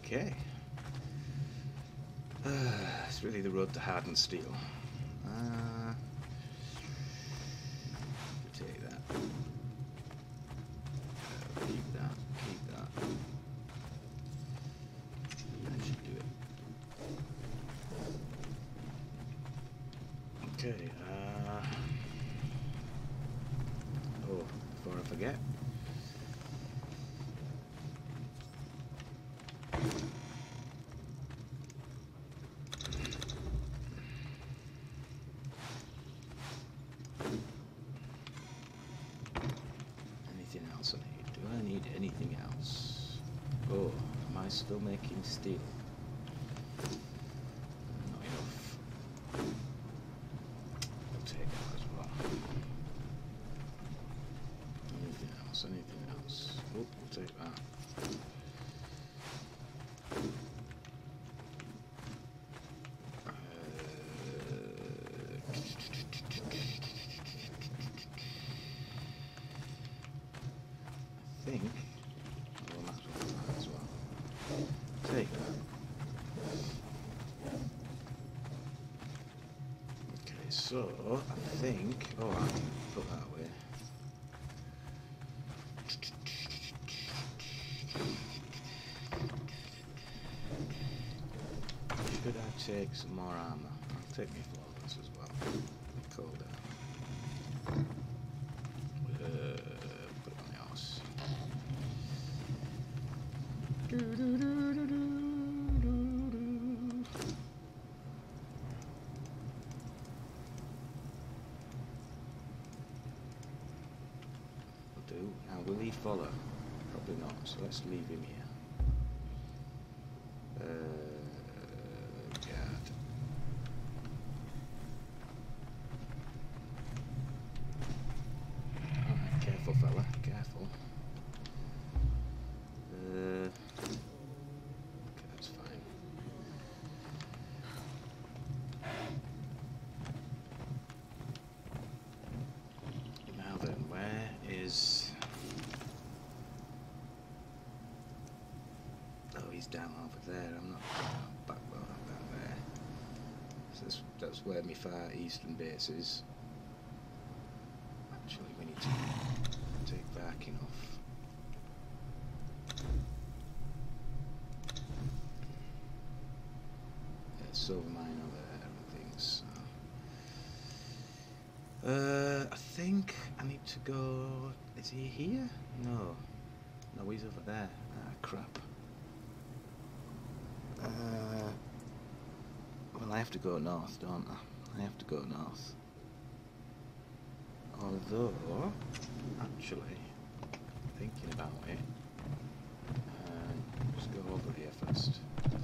Okay. It's really the road to hardened steel. Take that. Keep that. Keep that. That should do it. Okay. Oh, before I forget. Do I need anything else? Oh, am I still making steel? Not enough. I'll take that as well. Anything else? Anything else? Oh, I'll take that. I think well, that's what that as well. Take that. Okay, so I think I can put that away. Should I take some more armor? I'll take my flawless as well. Cool down. Put it on the horse. Will do. Now will he follow? Probably not, so let's leave him here. God. Alright, careful fella, careful. Okay, that's fine. Now then, where is... Oh, he's down over there. I'm not back there. So that's where my far eastern base is. Actually, we need to take back enough. Silver mine over there and things. So. I think I need to go. Is he here? No. No, he's over there. Ah, crap. Well, I have to go north, don't I? I have to go north. Although, actually, thinking about it, just go over here first.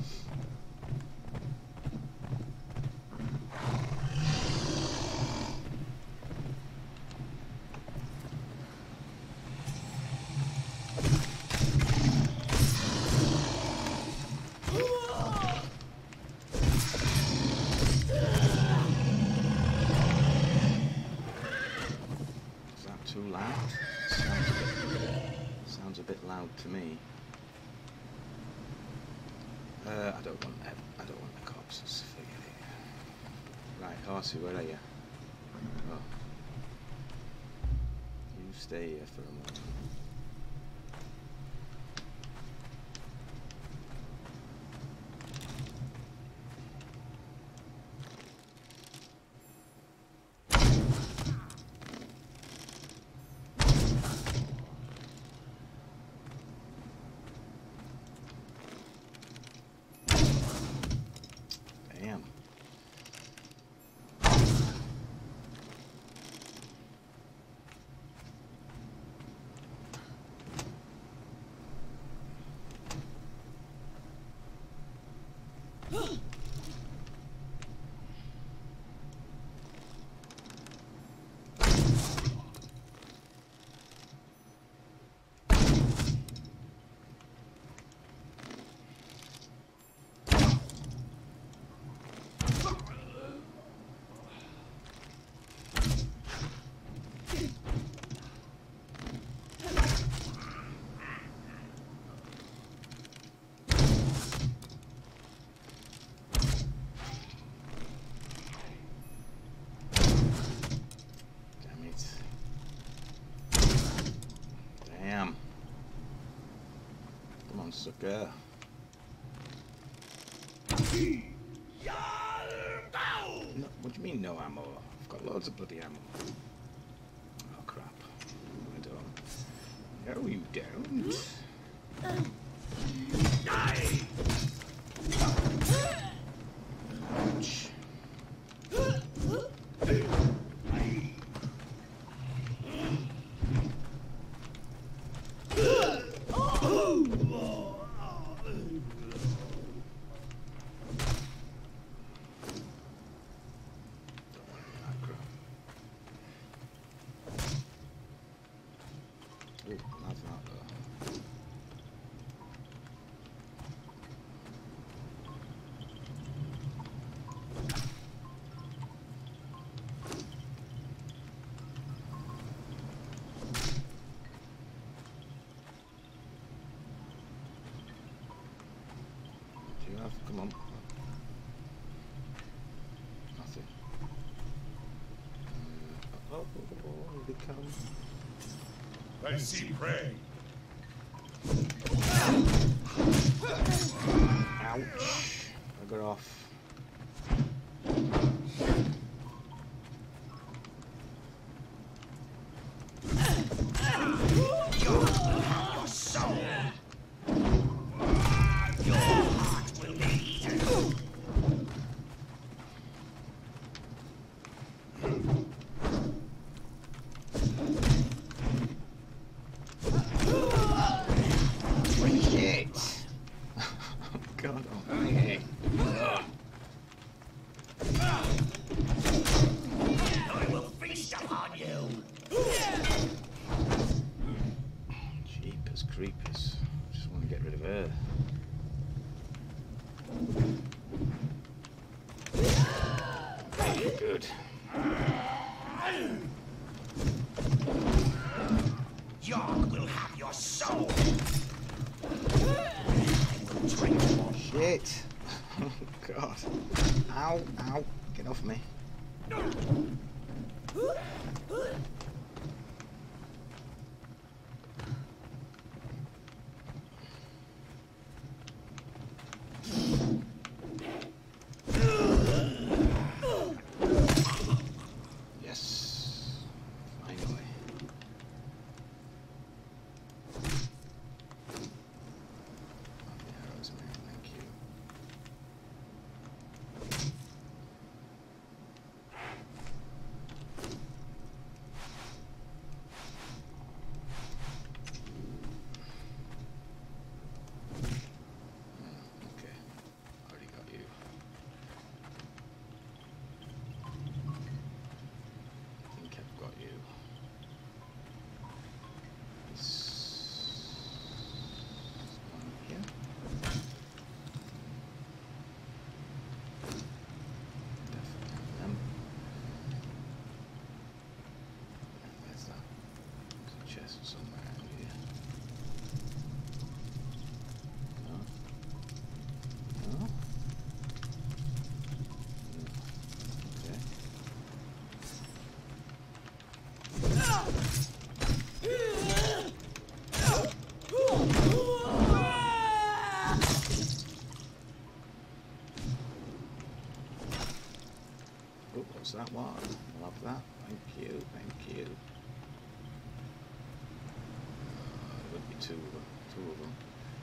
Too loud? Sounds a bit loud to me. I don't want the corpses. Forget it. Right, Horsey, where are you? Oh, you stay here for a moment. Damn. sucker. No, what do you mean no ammo? I've got loads of bloody ammo. Oh crap. I don't. No, you don't. Ouch. Come on. Nothing. Oh, here they come. I see prey. Ouch. I got off. Your soul. Your heart will be eaten. Shit. God almighty. I will feast upon you. Jeepers creepers. Just want to get rid of her. Good. York will have your soul. I will drink your Shit. Oh God. Ow, ow. Get off me. Yes. Finally. Arrows, man. Thank you. Okay. Already got you. I think I've got you. This one here. Definitely them. Where's that? There's a chest somewhere around here. No? No? Okay. Oh, what's that one? Love that. Thank you, thank you. There would be two of them.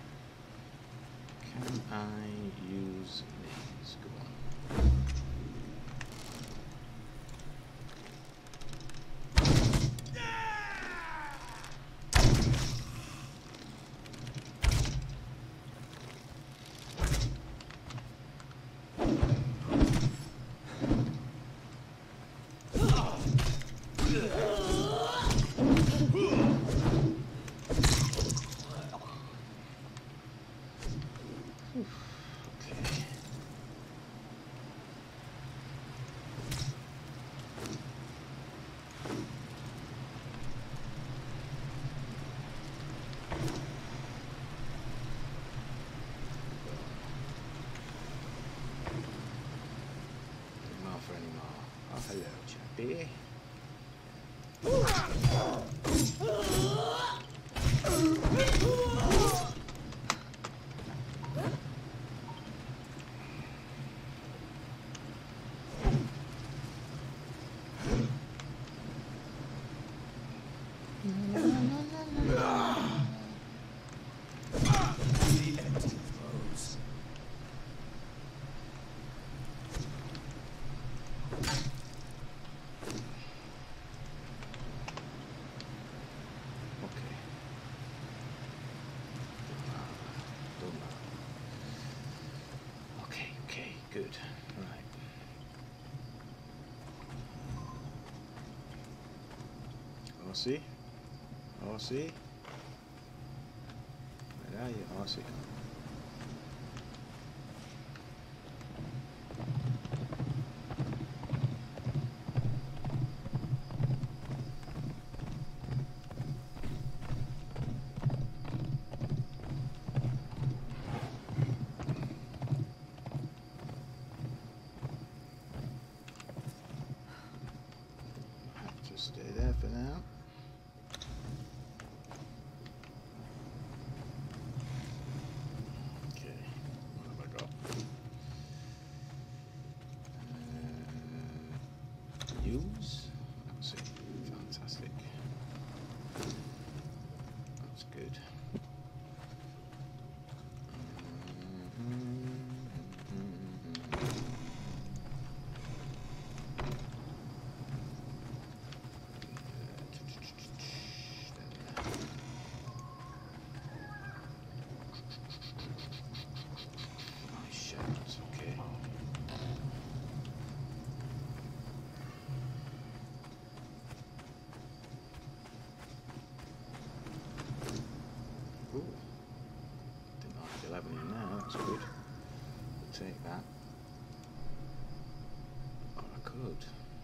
Can I use these? Go on. Okay. Didn't offer any more. Oh, hello, chappy. Horsey? Horsey? Where are you, Horsey? Stay there for now. Okay, what have I got? Use? That's it. Fantastic. That's good. That's good. We'll take that. Or I could.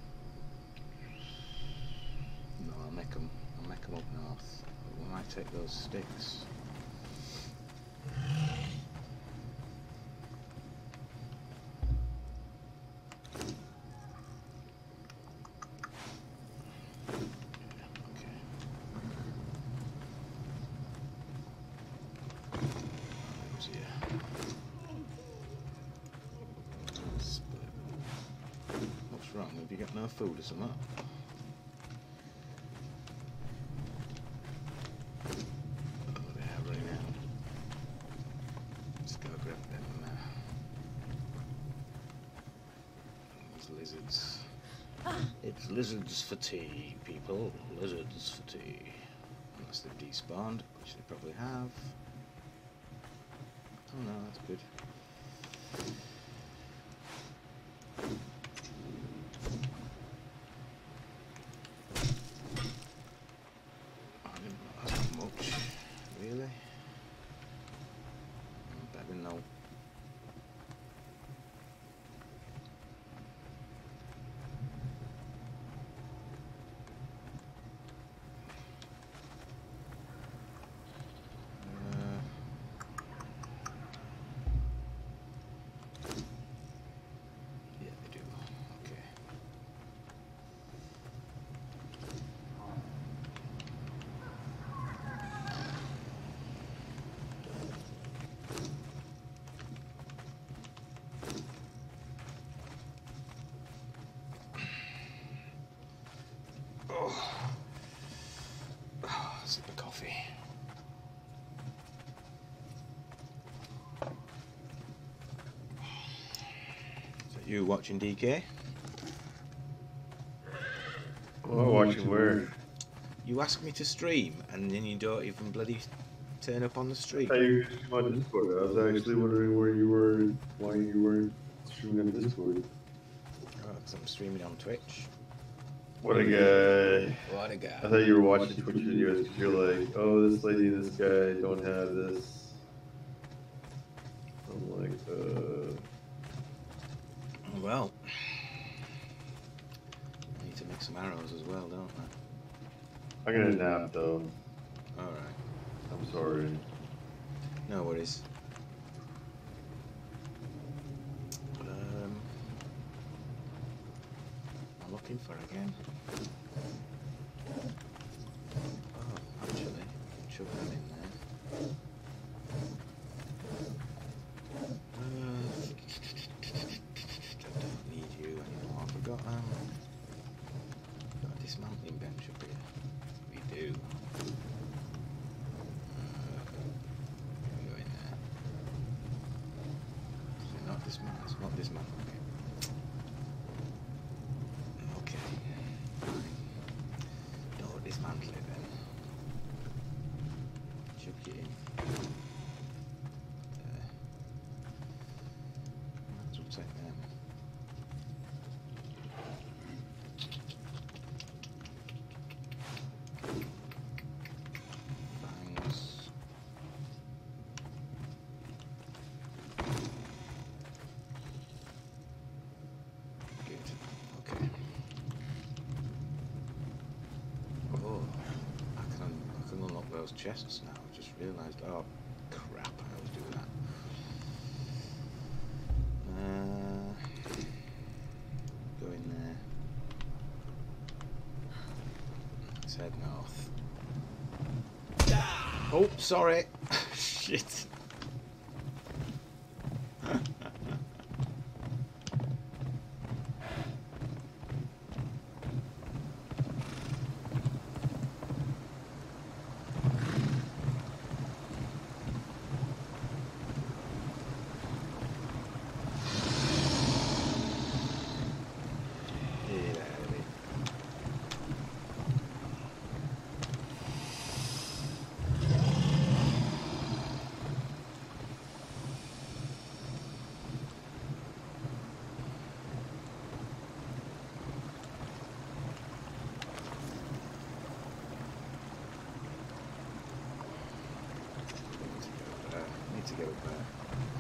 No, I'll make them up north. But we might take those sticks. Have you got no food or something? Oh, they have right now. Let's go grab them. Those lizards. It's lizards for tea, people. Lizards for tea. Unless they've despawned, which they probably have. Oh no, that's good. Sip of coffee. Is that you watching DK? Oh, watching where? You asked me to stream and then you don't even bloody turn up on the stream. I thought you were streaming on Discord. I was actually wondering where you were, why you weren't streaming on Discord. Oh, because I'm streaming on Twitch. What a guy. What a guy. I thought you were watching Twitch videos because you're like, oh, this lady and this guy don't have this. I'm like, Well, I need to make some arrows as well, don't I? I'm gonna nap though. Alright. I'm sorry. No worries. I'm looking for again. Oh, actually, chuck them in there. I don't need you anymore. I forgot got a dismantling bench up here. We do. Go in there. Is it not dismantling? It's not dismantling. Okay. Fine. Don't dismantle it then. Chuck it in. There. Might as well take them. chests now. I just realised. Oh, crap! I always do that. Go in there. Let's head north. Oh, sorry. Shit. To go up there.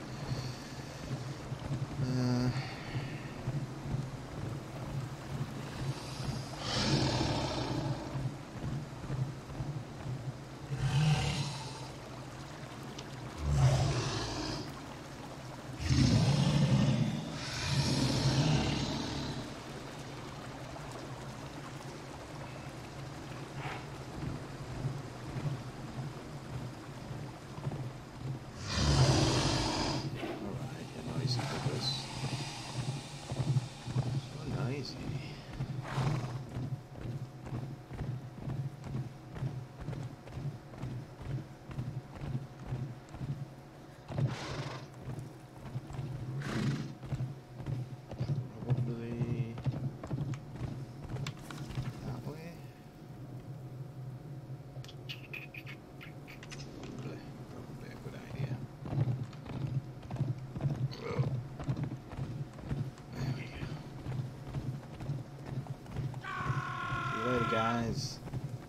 Guys.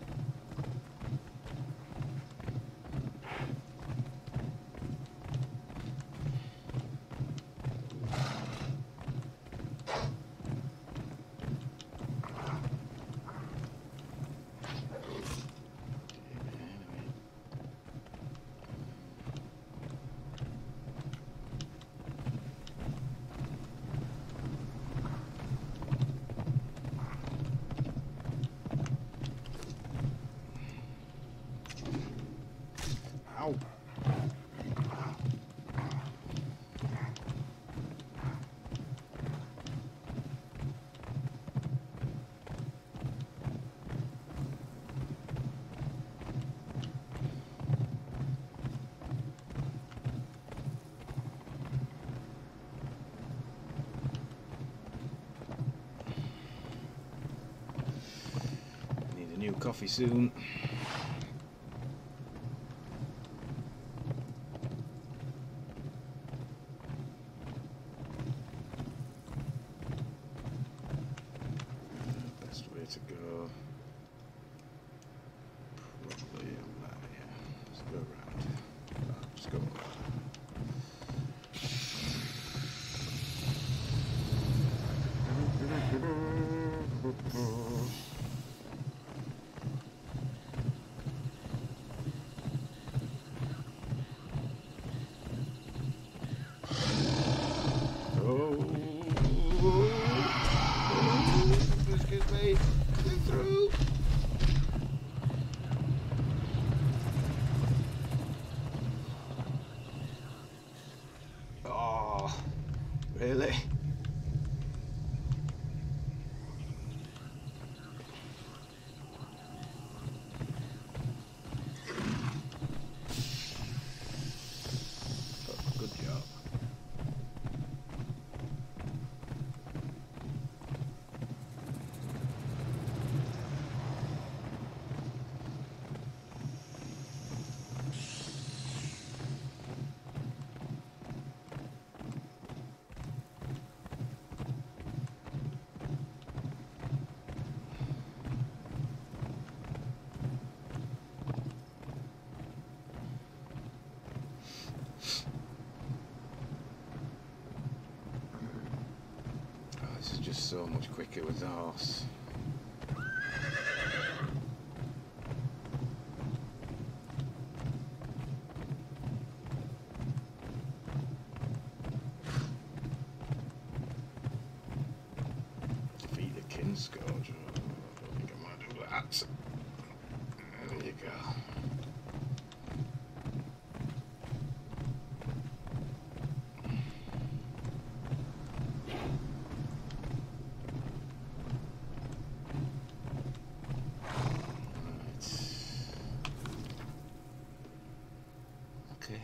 Ow. Need a new coffee soon. To go probably around here. Let's go around. Let's go around. Excuse me. Through. Oh, really? Oh, good job. Just so much quicker with the horse. Scourge. I don't think I'm gonna do that. There you go. Okay.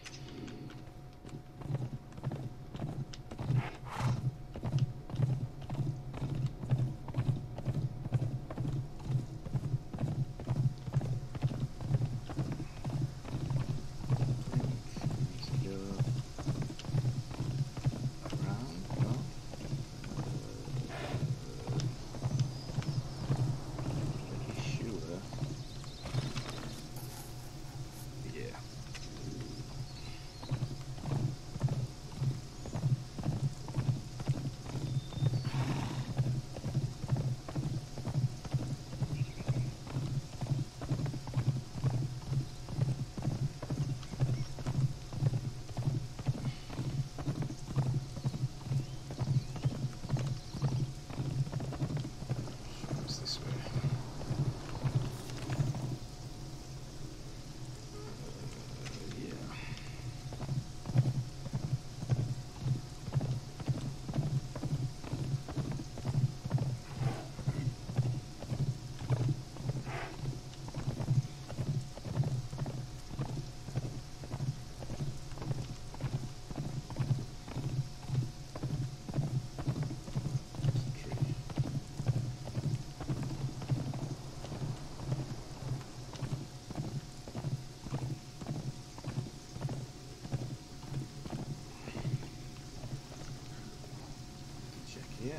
Yeah.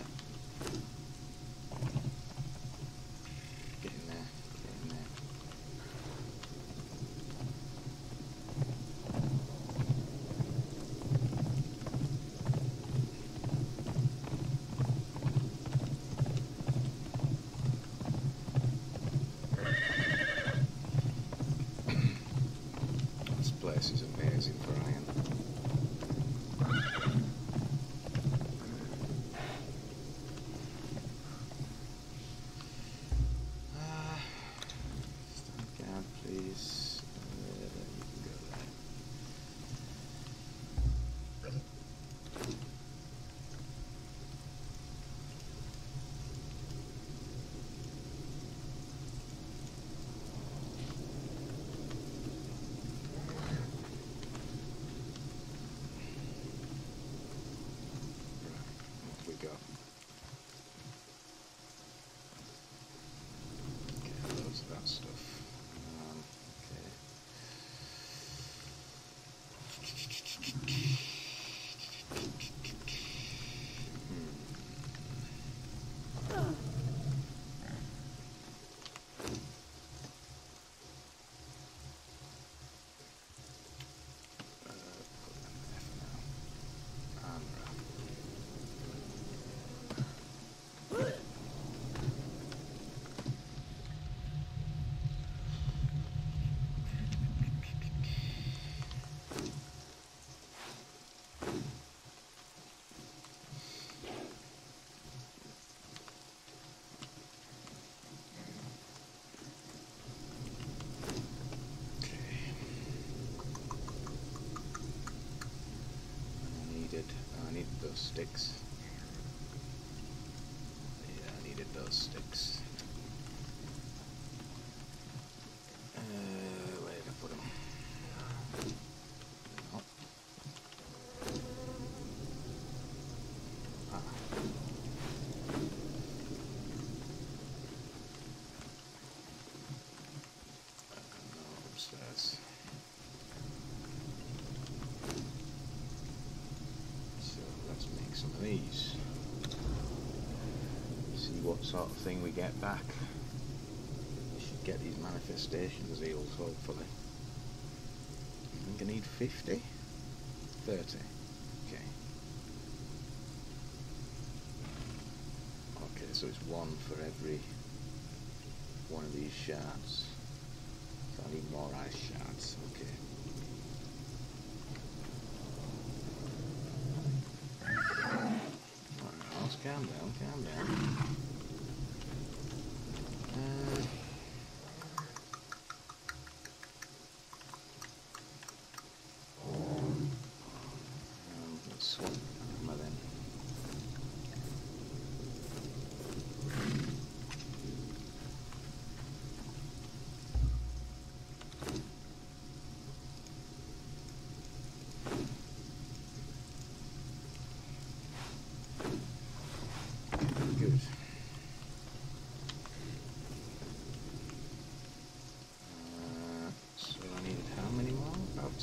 Get in there. Get in there. This place is amazing for iron. Please, you can go there. Right, off we go. Okay, loads of that stuff. I needed those sticks. Yeah, I needed those sticks. Where did I put them? Oh. Ah. No, upstairs. Let's make some of these. See what sort of thing we get back. We should get these manifestations healed, hopefully. I think I need 50? 30. Okay. Okay, so it's one for every one of these shards. So I need more ice shards. Okay. Calm down, calm down.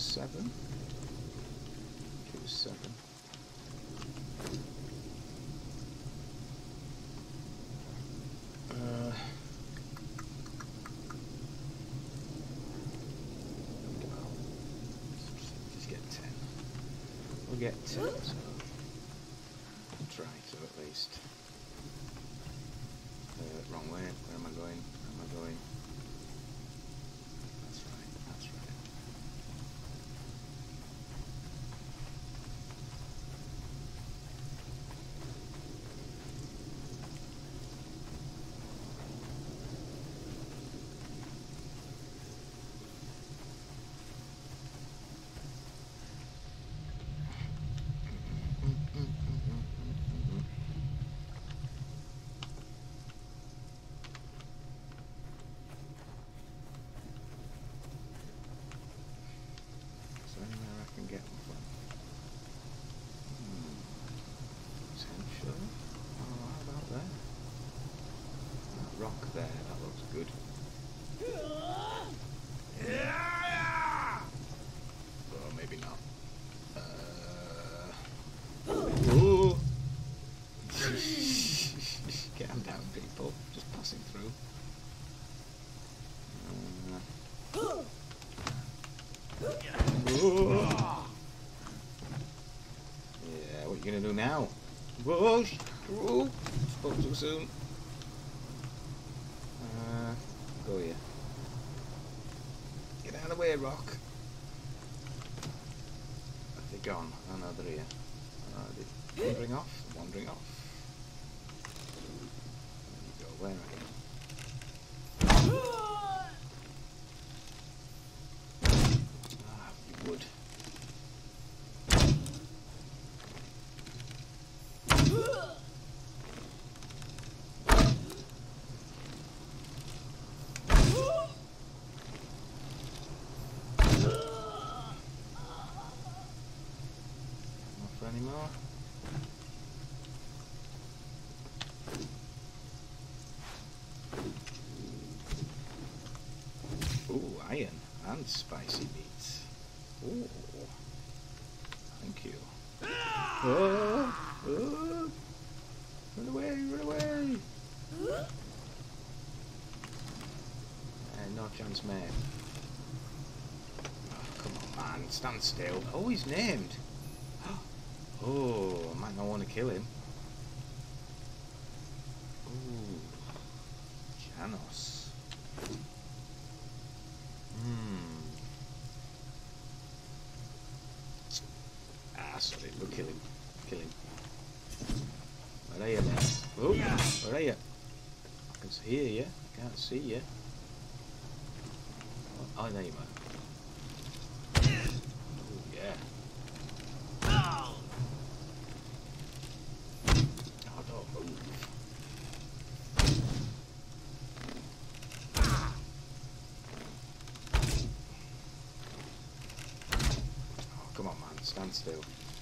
7. It was 7. Just get 10. We'll get 10, so we'll try to at least. Wrong way. Where am I going? Where am I going? That's right. That's right. Get them from. Potential. Oh, how about there? That rock there, that looks good. Oh, maybe not. Ooh. Get them down, people. Just passing through. Ooh. What are you gonna do now? Whoa! Whoa! Spoke too soon. Go here. Get out of the way, rock. Have they gone? Oh no, they're here. They're wandering off. Wandering off. There you go. Where are you? Ah, you would. Anymore. Ooh, iron and spicy meats. Ooh, thank you. Oh, oh. Run away, run away. No chance, mate. Oh, come on, man, stand still. Oh, he's named. Oh, I might not want to kill him. Ooh, Janos. Sorry, we'll kill him. Kill him. Where are you, man? Oh, where are you? I can hear you. I can't see you. Oh, there you are. Oh, yeah. Come on, man, stand still.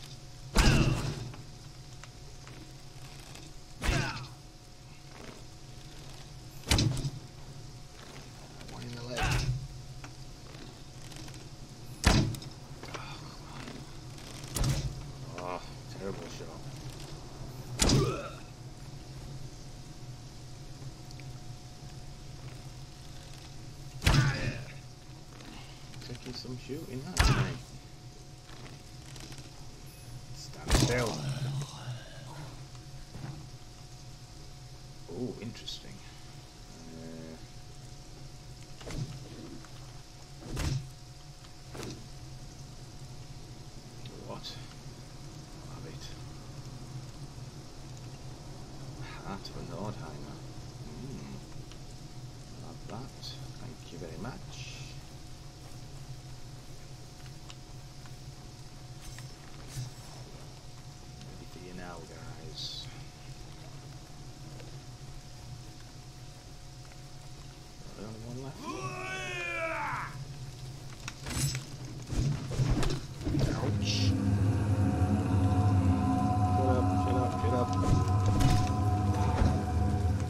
One in the leg. Oh, terrible shot. Taking some shooting, that time. Stand still. Oh, interesting. What? Love it. Heart of a Nordheimer. Love that. Thank you very much. Ready for you now, guys. Only one left. Ouch. Shut up, shut up, shut up.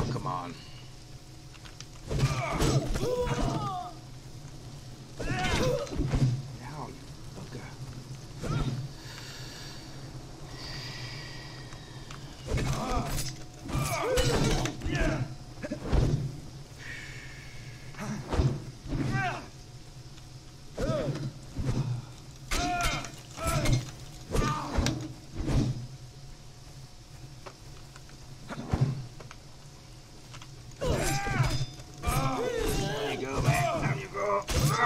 Oh, come on. Ow, you bugger. There you go, man. There you go.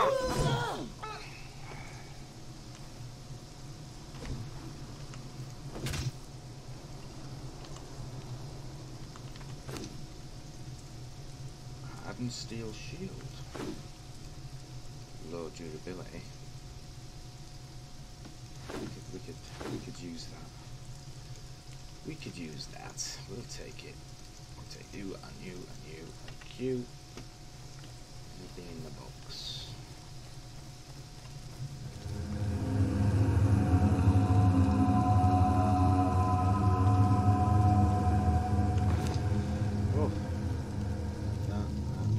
Hardened steel shield. Low durability. We could use that. We could use that. We'll take it. We'll take you and you and you and you. Anything in the box. Oh. That.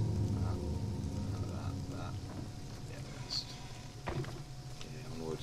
Yeah, the rest. Okay, onward.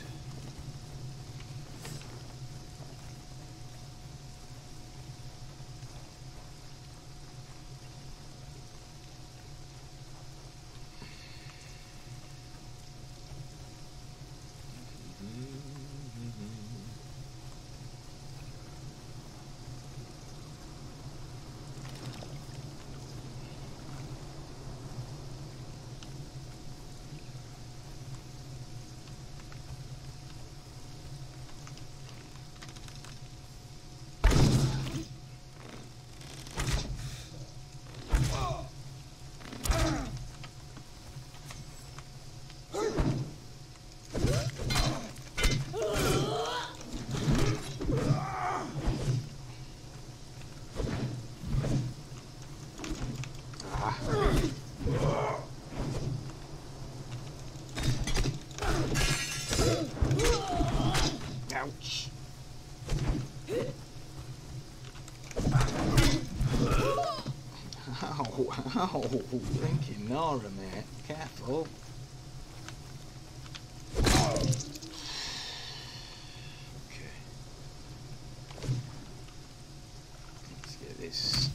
Ouch. Ow, blinking Nora, mate. Careful. Okay. Let's get this.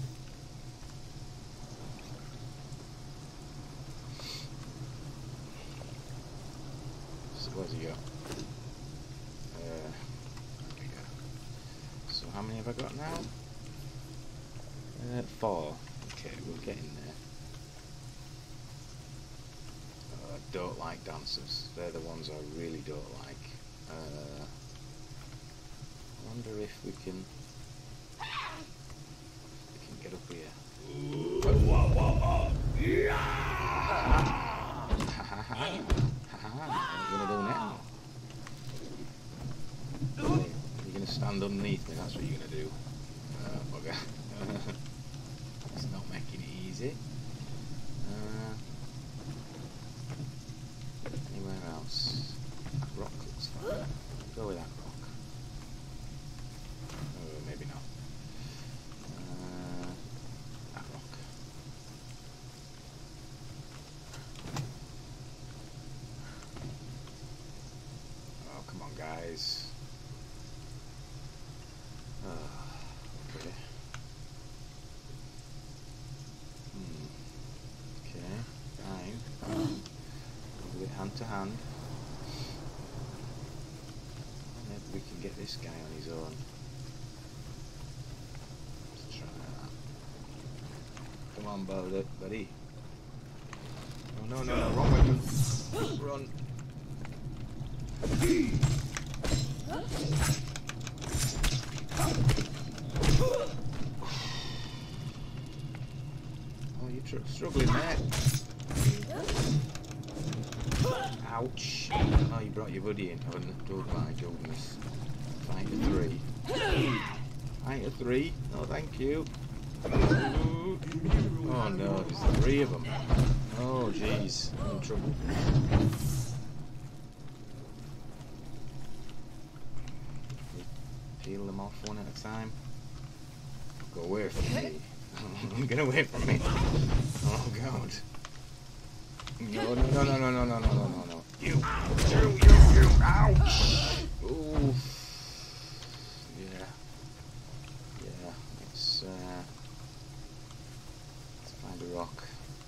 So where's he got? There we go. So how many have I got now? 4. Okay, we're getting there. I don't like dancers. They're the ones I really don't like. I wonder if we can get up here. What are you gonna do now? You're gonna stand underneath me, that's what you're gonna do. Bugger. It's not making it easy. Anywhere else? That rock looks fine. Go with that rock. Oh, maybe not. That rock. Oh, come on, guys. Okay. Okay, fine. We'll do it hand to hand. Maybe we can get this guy on his own. Let's try that. Come on, buddy. Oh, no, wrong weapon. Run. Oh, you're struggling, mate. Ouch. Oh, you brought your buddy in. Oh, my goodness. Fight to 3. Fight to 3. No, thank you. Oh, no, there's 3 of them. Oh, jeez. I'm in trouble. Peel them off one at a time. Go away from me. Get away from me. Oh god. No, no, no, no, no, no, no, no, no, no. You. Ouch. Ooh. Yeah. Yeah. Let's find a rock.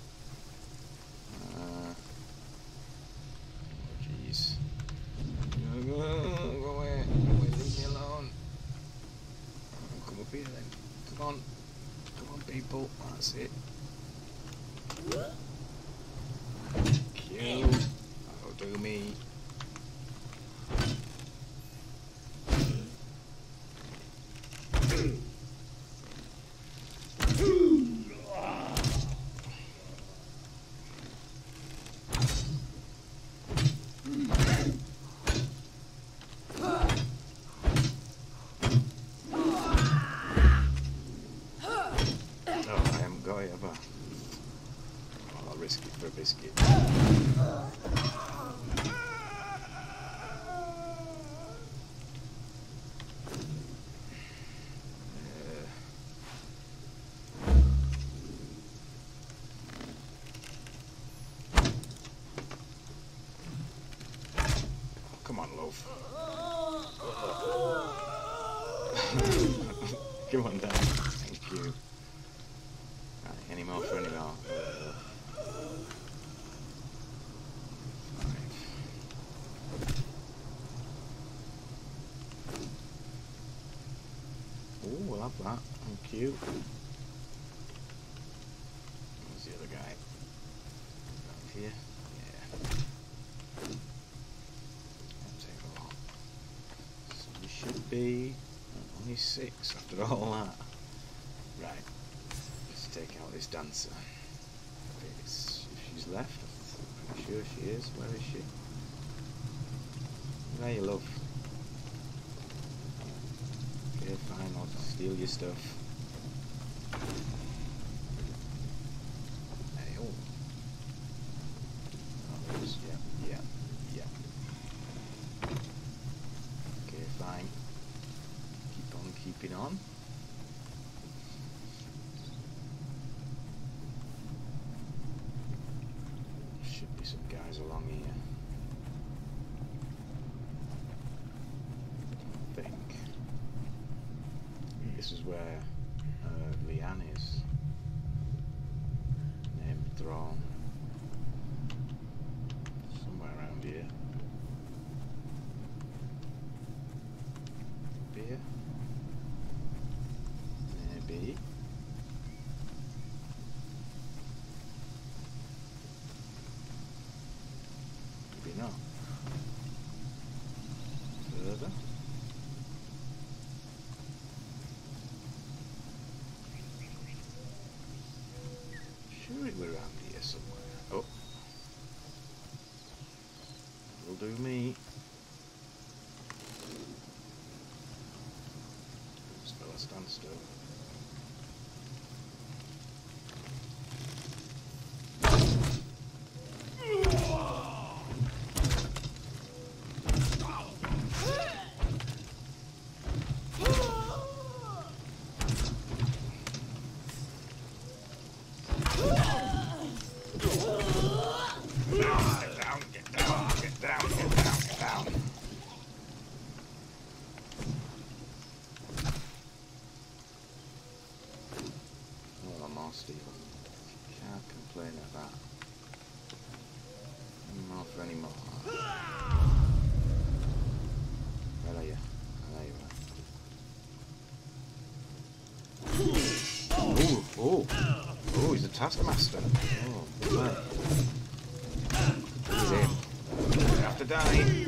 Oh jeez. Go away. Go away. Leave me alone. Come up here then. Come on. Come on, people. That's it. Kill. That'll do me. I'll risk it for a biscuit. Come on, loaf. Come on down. Thank you. Right, any more for any more? Oh, we'll have that. Thank you. Where's the other guy? Around here? Yeah. That'll take a lot. So we should be only 6 after all that. Right. Let's take out this dancer. If she's left, I'm pretty sure she is. Where is she? There you love. Okay, fine, I'll steal your stuff. Hey, oh. Oh, yeah. Okay, fine. Keep on keeping on. Should be some guys along here. I think. This is where Leanne is. Name Throne. Somewhere around here. Here? Maybe. Maybe not. Further. Sure it were around here somewhere. Oh. That'll do me. This fella stand still. Steel. Can't complain of that. Any more for any more. Where are you? There you are. Oh, he's a taskmaster. Oh, good man. He's in. You have to die.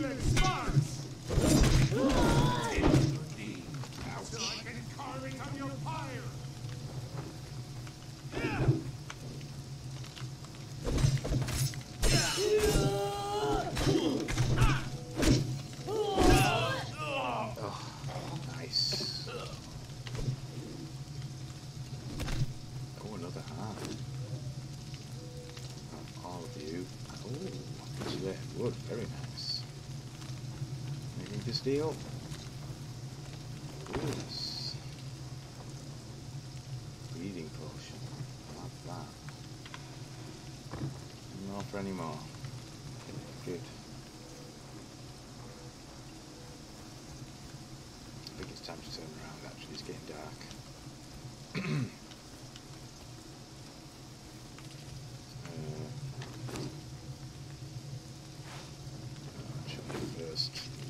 Wood, very nice. Anything to steal? Yes. Feeding potion. I'll have that. No for any more. Good. I think it's time to turn around actually, it's getting dark. Check it first.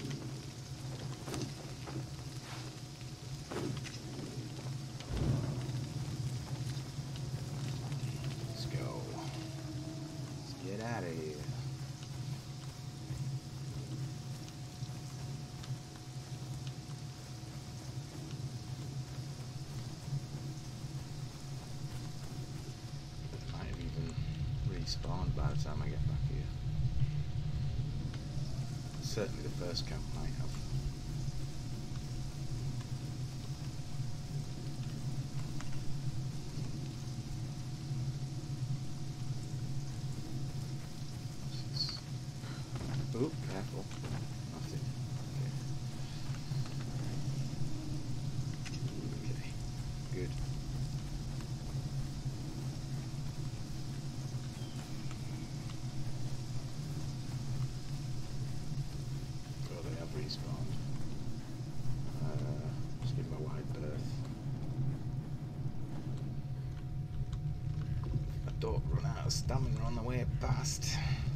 Let's go. Let's get out of here. Might have even respawned by the time I get back here. Certainly the first camp might have. Oop, careful. Nothing. Okay. Okay. Good. Oh, they have respawned. Just give them a wide berth. I don't run out of stamina on the way past.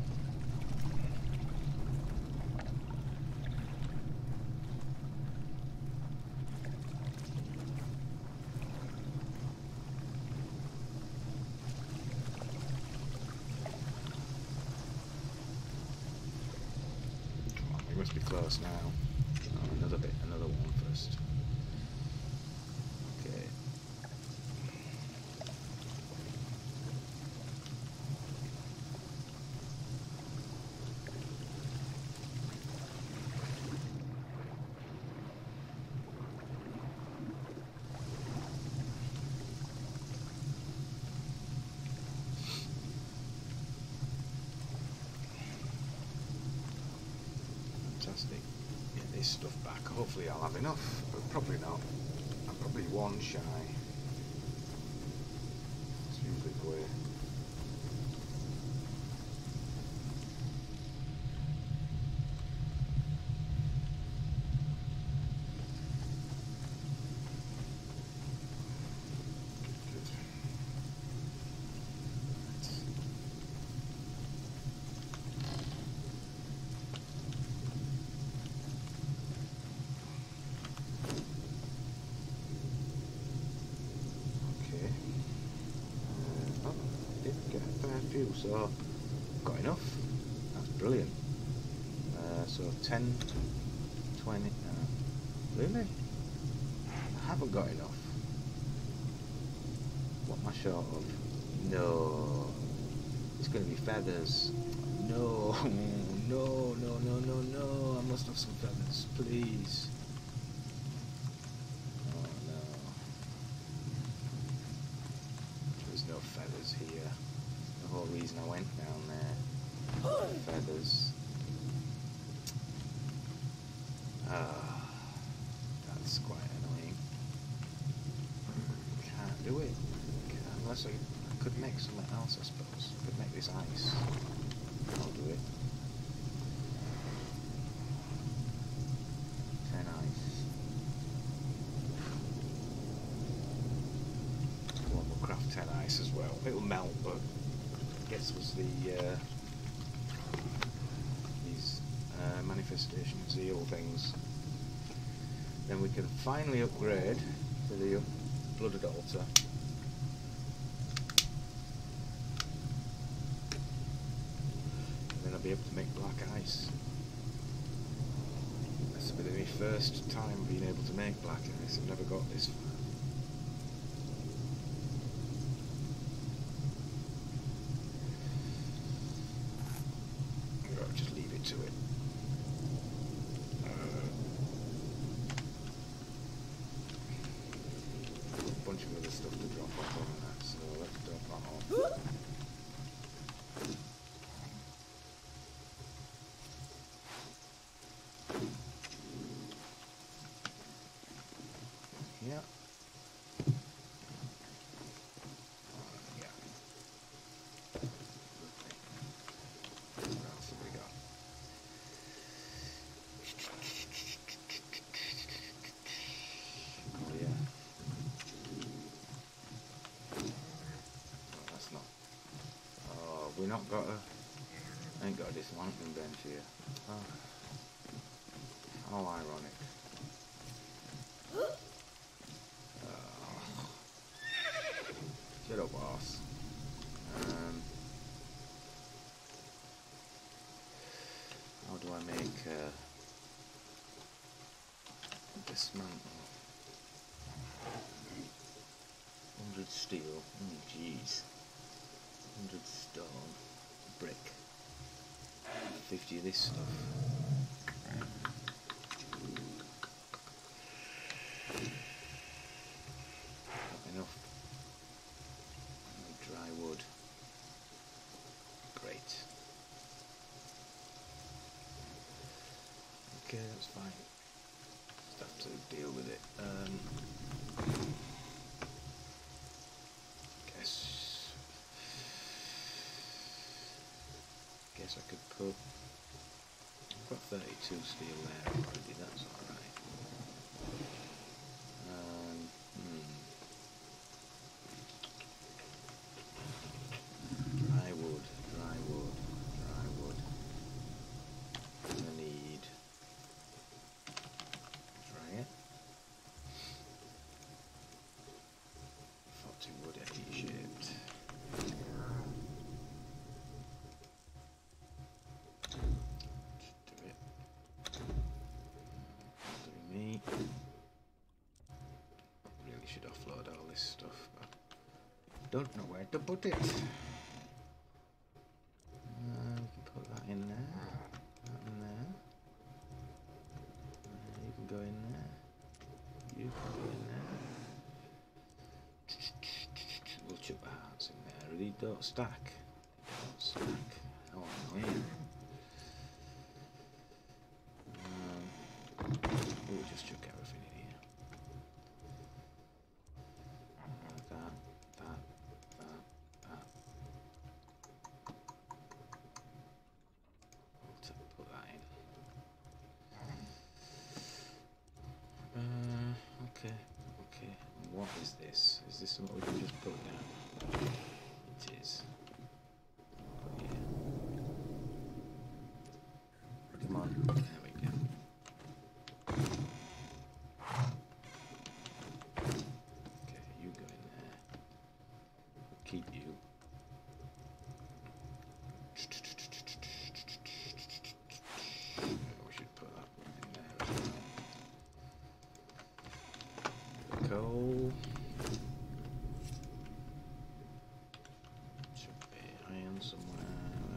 We must be close now. Oh, another bit, another one first. Okay. Fantastic. Get this stuff back. Hopefully I'll have enough, but probably not. I'm probably one shy. It's usually the way. Good. Okay. Oh, did get a fair few, so got enough. That's brilliant. So 10, 20. Really? I haven't got enough. What am I short of? No. It's going to be feathers. No. No, no, no, no, no. I must have some feathers, please. Oh no. There's no feathers here. The whole reason I went down there. Feathers. Ah, that's quite annoying. Can't do it. Unless I could make something else, I suppose. I could make this ice. I'll do it. 10 ice. Well, we'll craft 10 ice as well. It'll melt, but I guess was the these manifestation zeal things. Then we can finally upgrade to the blooded altar. And then I'll be able to make black ice. This will be my first time being able to make black ice. I've never got this far. I'll just leave it to it. A bunch of other stuff to drop off on that, so let's drop that off. Yeah, we not got a... ain't got a dismantling bench here. Oh, how ironic. Shut up, boss. How do I make dismantle? 100 steel. Jeez. 100 stone. Brick. 50 of this stuff. Not enough. Dry wood. Great. Okay, that's fine. Just have to deal with it. Guess I could put... I've got 32 steel there already, that's alright. Dry wood, dry wood, dry wood. I'm gonna need... Dry it. 40 wood eddy-shaped. Should offload all this stuff, but don't know where to put it. We can put that in there, that in there. You can go in there. You can go in there. We'll chuck the hearts in there. Really don't stack. Don't stack. How annoying. We'll just chuck everything in here. Okay. What is this? Is this something we can just put down? It is. Put here. Come on. There we go. Okay, you go in there. Keep you. We should put that one in there as well. Coal. Should be iron somewhere.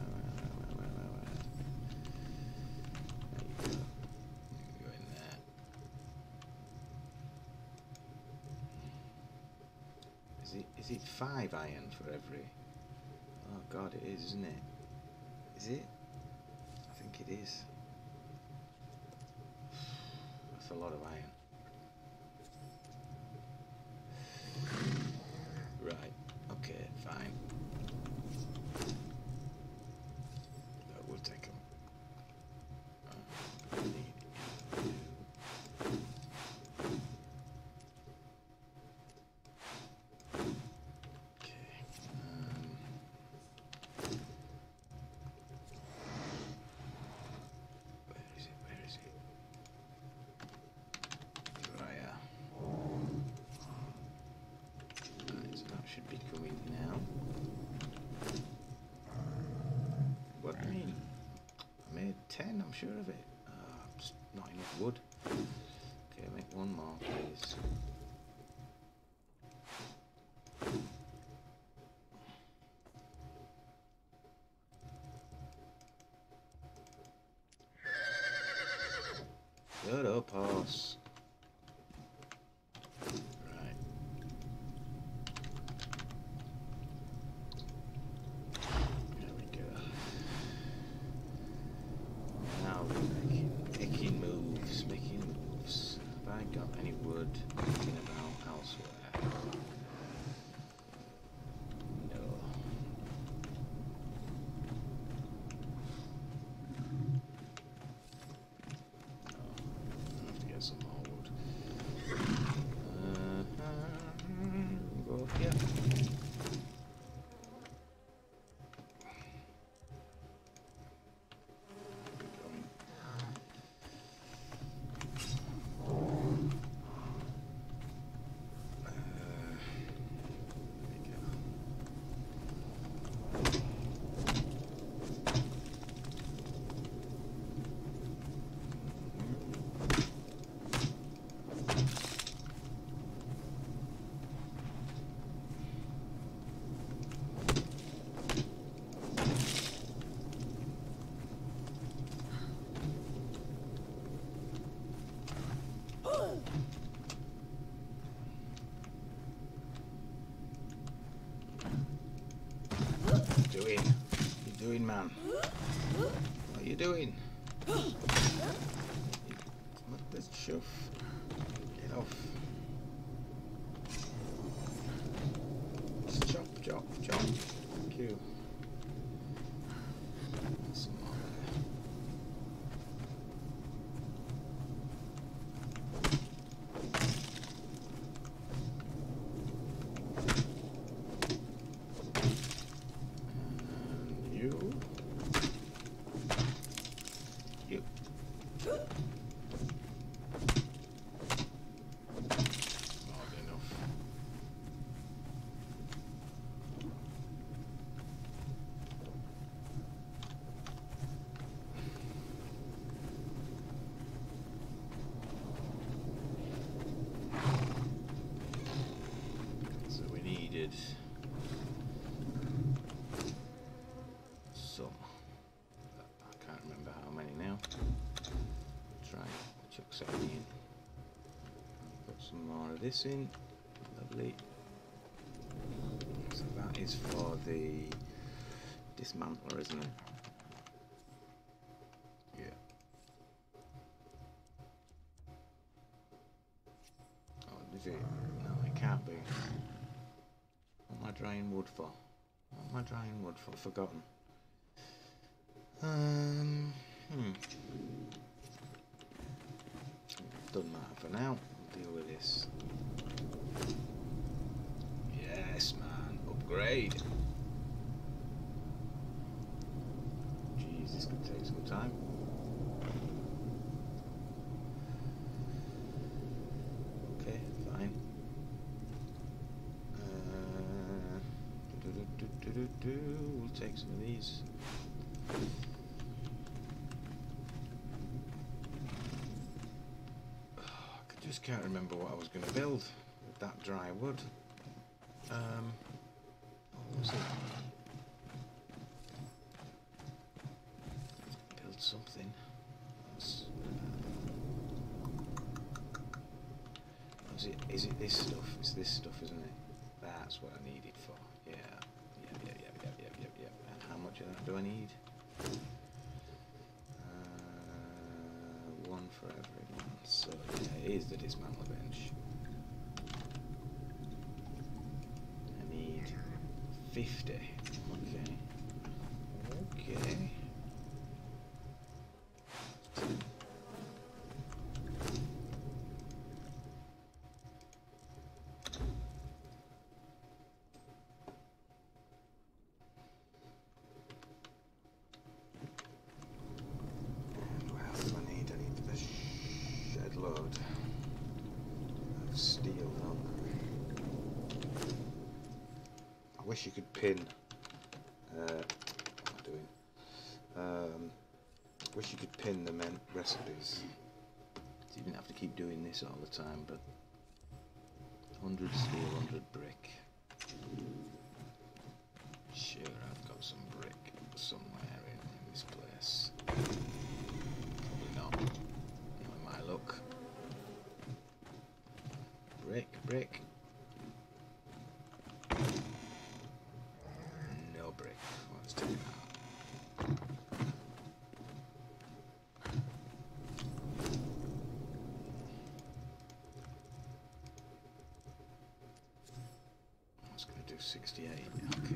There you go. You go in there. Is it 5 iron for every? Oh god, it is, isn't it? Is it? I think it is. That's a lot of iron. Right, okay, fine. We'll take them. Should be coming now. What do I mean? I made 10, I'm sure of it. Just not enough wood. Okay, make one more, please. Shut up, horse. Making moves. Have I got any wood? doing? What you doing, man? What are you doing? What this shove? Get off. Just chop, chop, chop. Thank you. Some more there. And you. You. Not enough. So we needed some. I can't remember how many now. Try chuck some in. Put some more of this in. Lovely. So that is for the dismantler, isn't it? Yeah. Oh, is it? No, it can't be. What am I drying wood for? What am I drying wood for? Forgotten. Doesn't matter for now. We'll deal with this. Yes, man. Upgrade. Jeez, this could take some time. Okay, fine. We'll take some of these. I just can't remember what I was going to build with that dry wood. What was it? Build something. Is it this stuff? It's this stuff, isn't it? That's what I need it for. Yeah. Yep. And how much of that do I need? One for everyone. So yeah, it is the dismantle bench. I need 50. Okay. And what else do I need? I need a shed load of steel, don't I? I wish you could pin. What am I doing? Wish you could pin the recipes. So you didn't have to keep doing this all the time, but 100 steel, 100 brick. Sure, I've got some brick somewhere in this place. Probably not. Not in my luck. Brick. No brick. Let's take it out. I was going to do 68. Okay.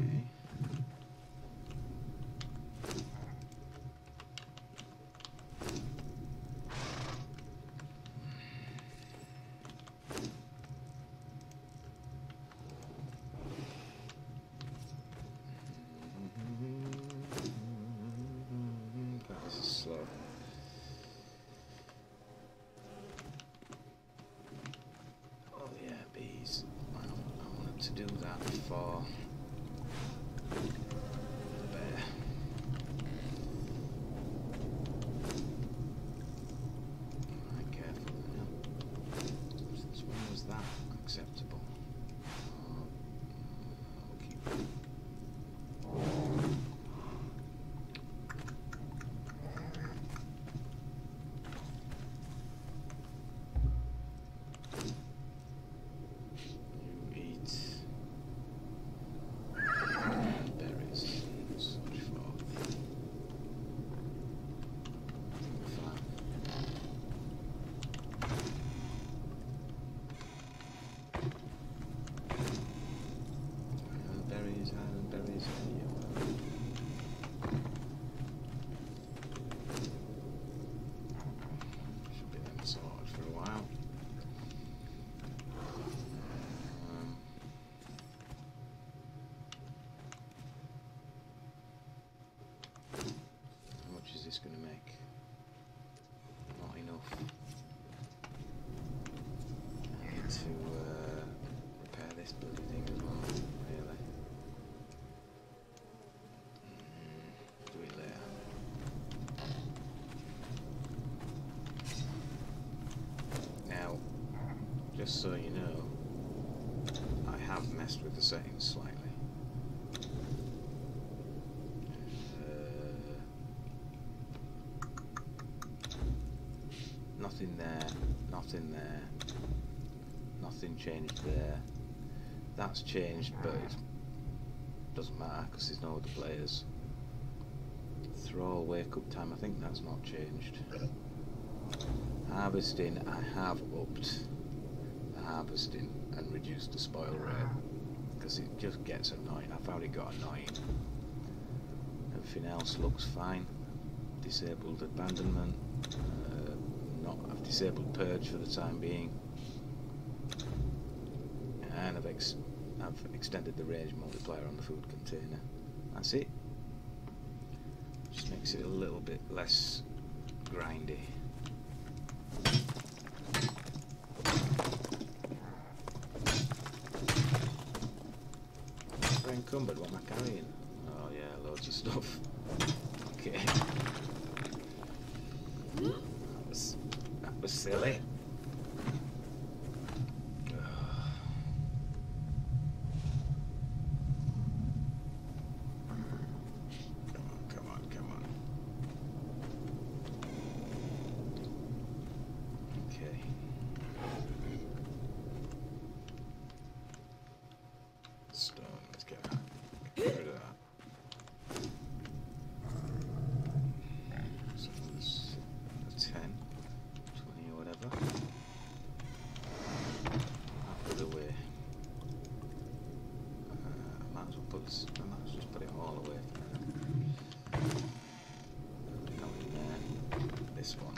God, this is slow. Oh yeah, bees. I wanted to do that for the bear. Alright, careful now. Since when was that acceptable? We'll keep it. You eat berries. Should be them sorted for a while. How much is this going to make? Not enough. I need to repair this bloody thing as well, really. Do it later. Now, just so you know, I have messed with the settings slightly. Nothing there, nothing there, nothing changed there. That's changed, but it doesn't matter because there's no other players. Throw wake up time, I think that's not changed. Harvesting, I have upped the harvesting and reduced the spoil rate because it just gets annoying. I found it got annoying. Everything else looks fine. Disabled abandonment. I've disabled purge for the time being, and I've extended the range multiplier on the food container. That's it. Just makes it a little bit less grindy. I'm encumbered. What am I carrying? Oh yeah, loads of stuff. Okay. That was silly. Come on. Okay. Stone, let's get rid of that. So there's a 10. 20 or whatever. I'll put it away. I might as well just put it all away. Come in there. This one.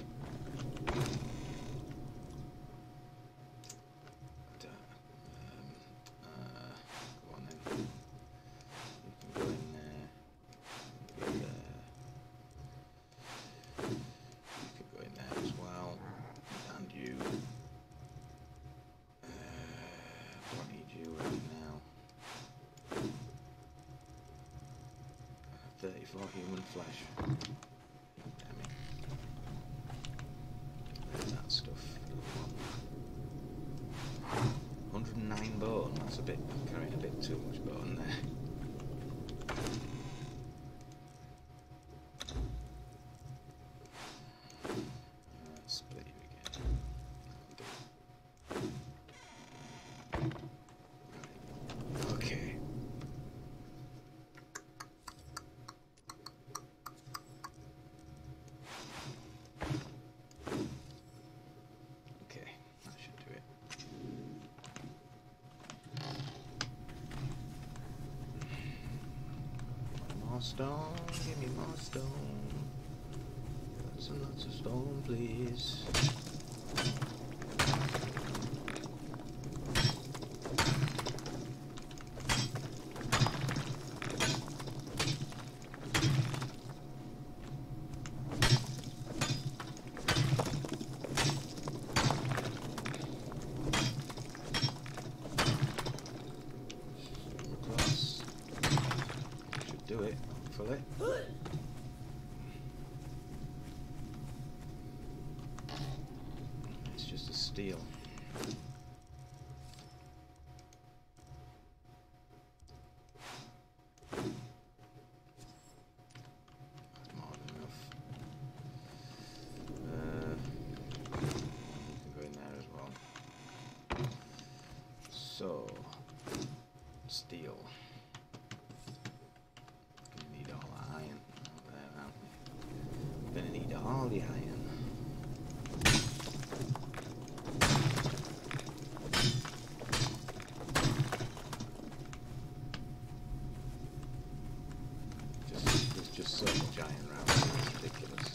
Go on then. You can go in there. Go there. You can go in there as well. And you. Don't need you right now. 34 human flesh. Damn it. That stuff. 109 bone. That's a bit. I'm carrying a bit too much bone there. Split you again. Okay. Okay, that should do it. More stone, give me more stone. Lots of stone, please. Should do it, hopefully. It's just a steel. That's more than enough. You can go in there as well. So, steel. Gonna need all the iron out there, aren't we? Gonna need all the iron. There's so much iron around here, it's ridiculous.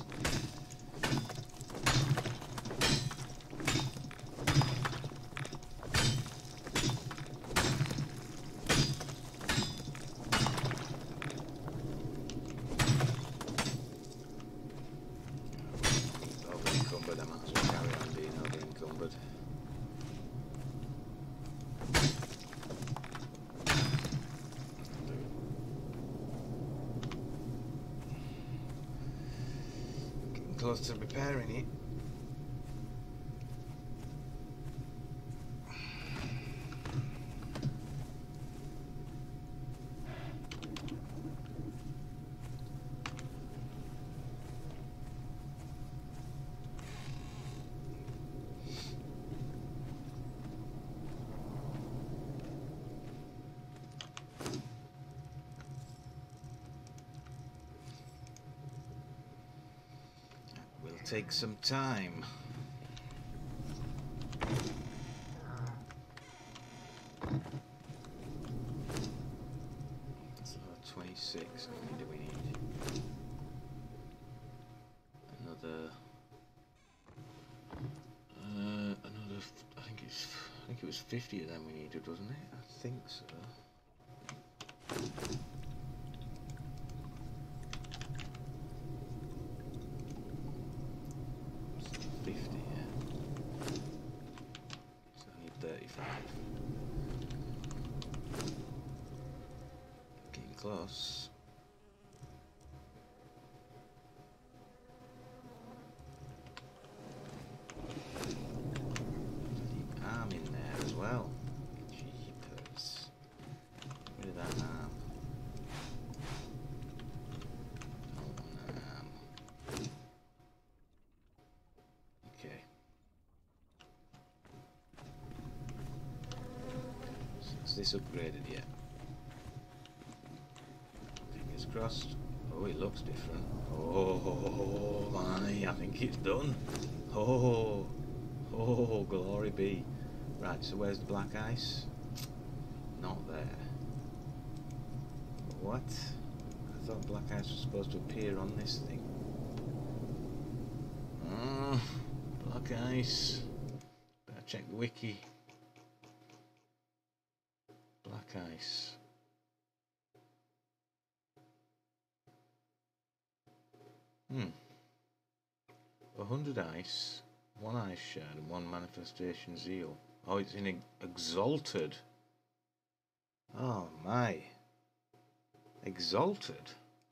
Over-encumbered, I might as well carry on being over-encumbered. Close to repairing it. Take some time. So 26. How many do we need? Another. I think it was 50 of them we needed, wasn't it? I think so. 50, yeah. So I need 35. Getting close. The arm in there as well. Jeepers. Get rid of that arm. Don't want an arm. Okay. So is this upgraded yet? Fingers crossed. Oh, it looks different. Oh my, I think it's done. Oh, oh, glory be. Right, so where's the black ice? Not there. What? I thought black ice was supposed to appear on this thing. Black ice. Better check the wiki. Black ice. Hmm. 100 ice, 1 ice shard, and 1 manifestation zeal. Oh, it's in exalted. Oh my. Exalted.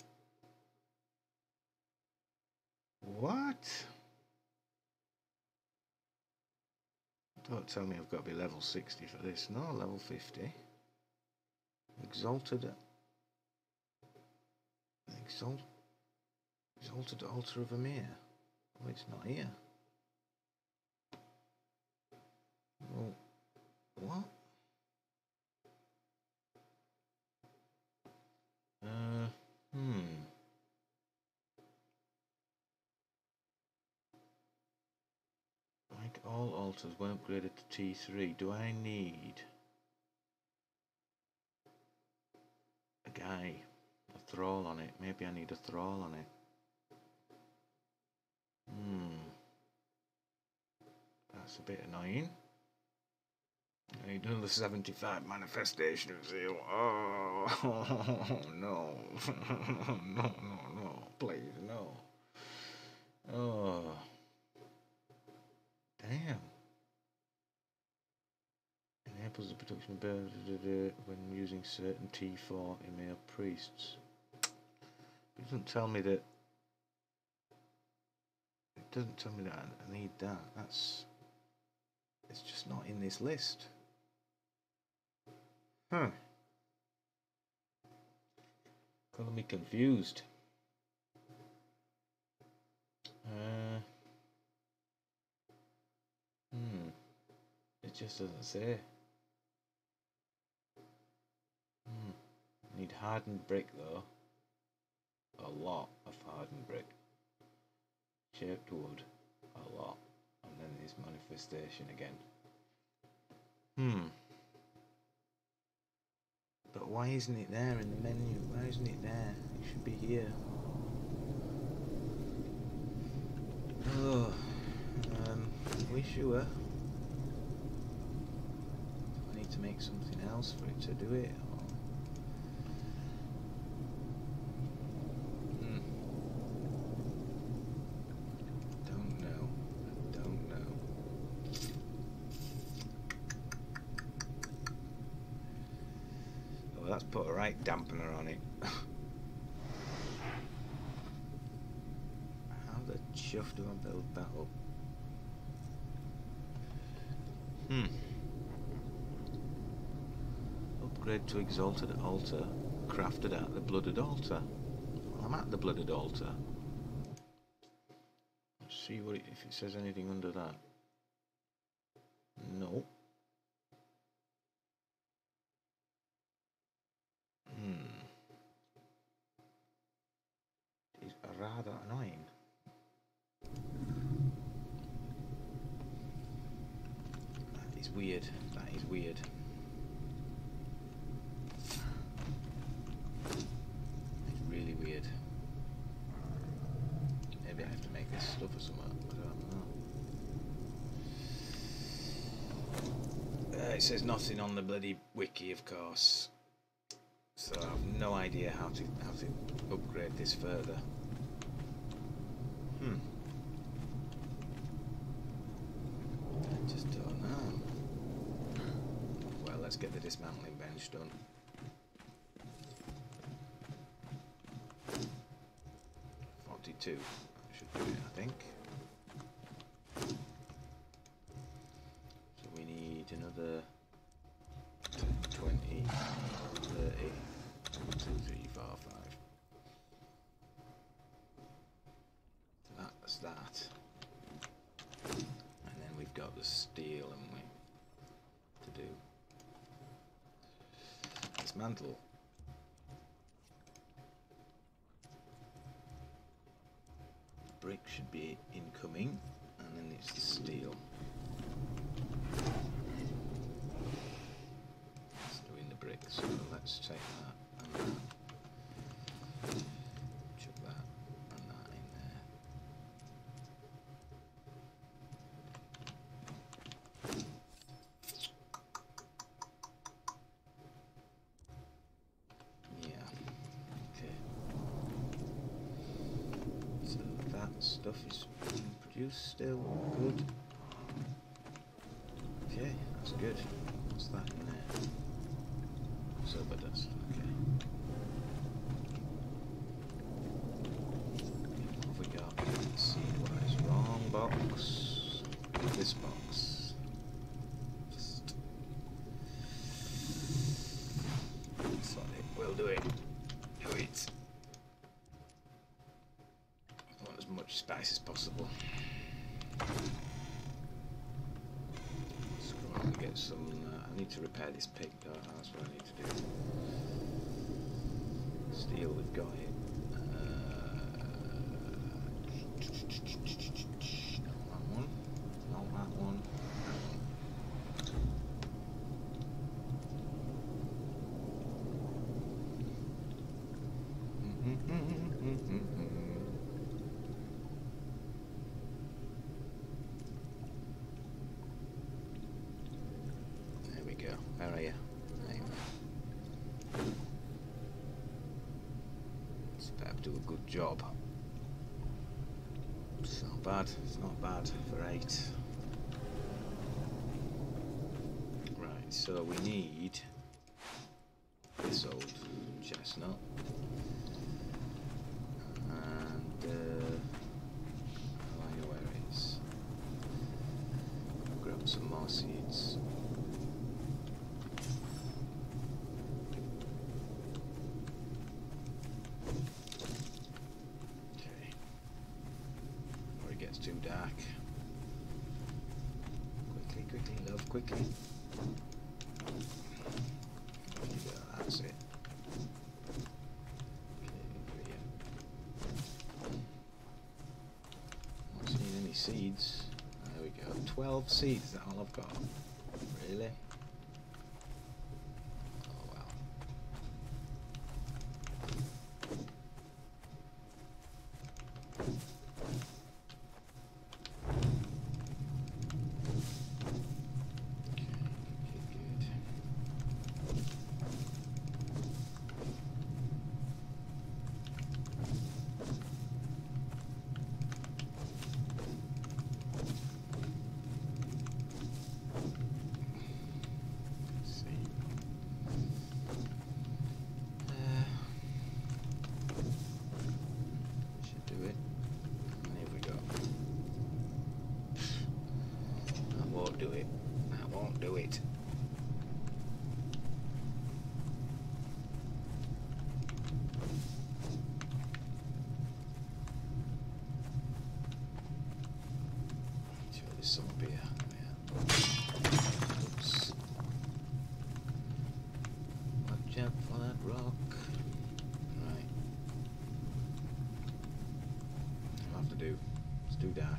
What? Don't tell me I've got to be level 60 for this. No, level 50. Exalted. Exalted altar of Ymir. Oh, it's not here. Well, what? Like all altars when upgraded to T3, do I need a guy, a thrall on it? Maybe I need a thrall on it. That's a bit annoying. I need another 75 manifestation of zeal. Oh, no. No, please, no. Oh. Damn. Enables the production of when using certain T4 Ymir priests. It doesn't tell me that. It doesn't tell me that I need that. It's just not in this list. Huh. Got me confused. It just doesn't say. Need hardened brick though. A lot of hardened brick. Shaped wood. A lot. And then this manifestation again. But why isn't it there in the menu? Why isn't it there? It should be here. Oh, are we sure? I need to make something else for it to do it. Or... Don't know. I don't know. Oh, that's put a right dampener on it. How the chuff do I build that up? Upgrade to exalted altar, crafted at the blooded altar. Well, I'm at the blooded altar. Let's see what it, if it says anything under that. No. It's rather annoying. That is weird. That is weird. It's really weird. Maybe I have to make this stuff or something. I don't know. It says nothing on the bloody wiki, of course. So I have no idea how to upgrade this further. I just don't know. Well, let's get the dismantling bench done. 42. That should do it, I think. So we need another 20, 30, 2, 3, 4, 5. That's that. And then we've got the steel, haven't we, to do. Dismantle. Brick should be incoming, and then it's the steel. It's doing the brick, so let's take that and that. Chuck that and that in there. Yeah. Okay. So that stuff is being produced still. Good. Okay, that's good. What's that in there? Silver dust. Okay. What have we got? Seed-wise. Wrong box. This box. Just... Sorry, we'll do it. Do it. I want as much spice as possible. Let's go on and get some... I need to repair this pick, though. That's what I need to do. Steel, we've got it. Not that one. Not that one. There we go. Where are you? There you are. It's better do a good job. It's not bad. It's not bad for 8. Right, so we need this old chestnut. And I know where it is. Grab some more seeds. Okay. Before it gets too dark. Quickly, quickly, love, quickly. That's it. Not seeing any seeds. There we go. 12 seeds, is that all I've got? Really? Oh well. spear. Oops. Watch out for that rock. Right. I'll have to do. It's too dark.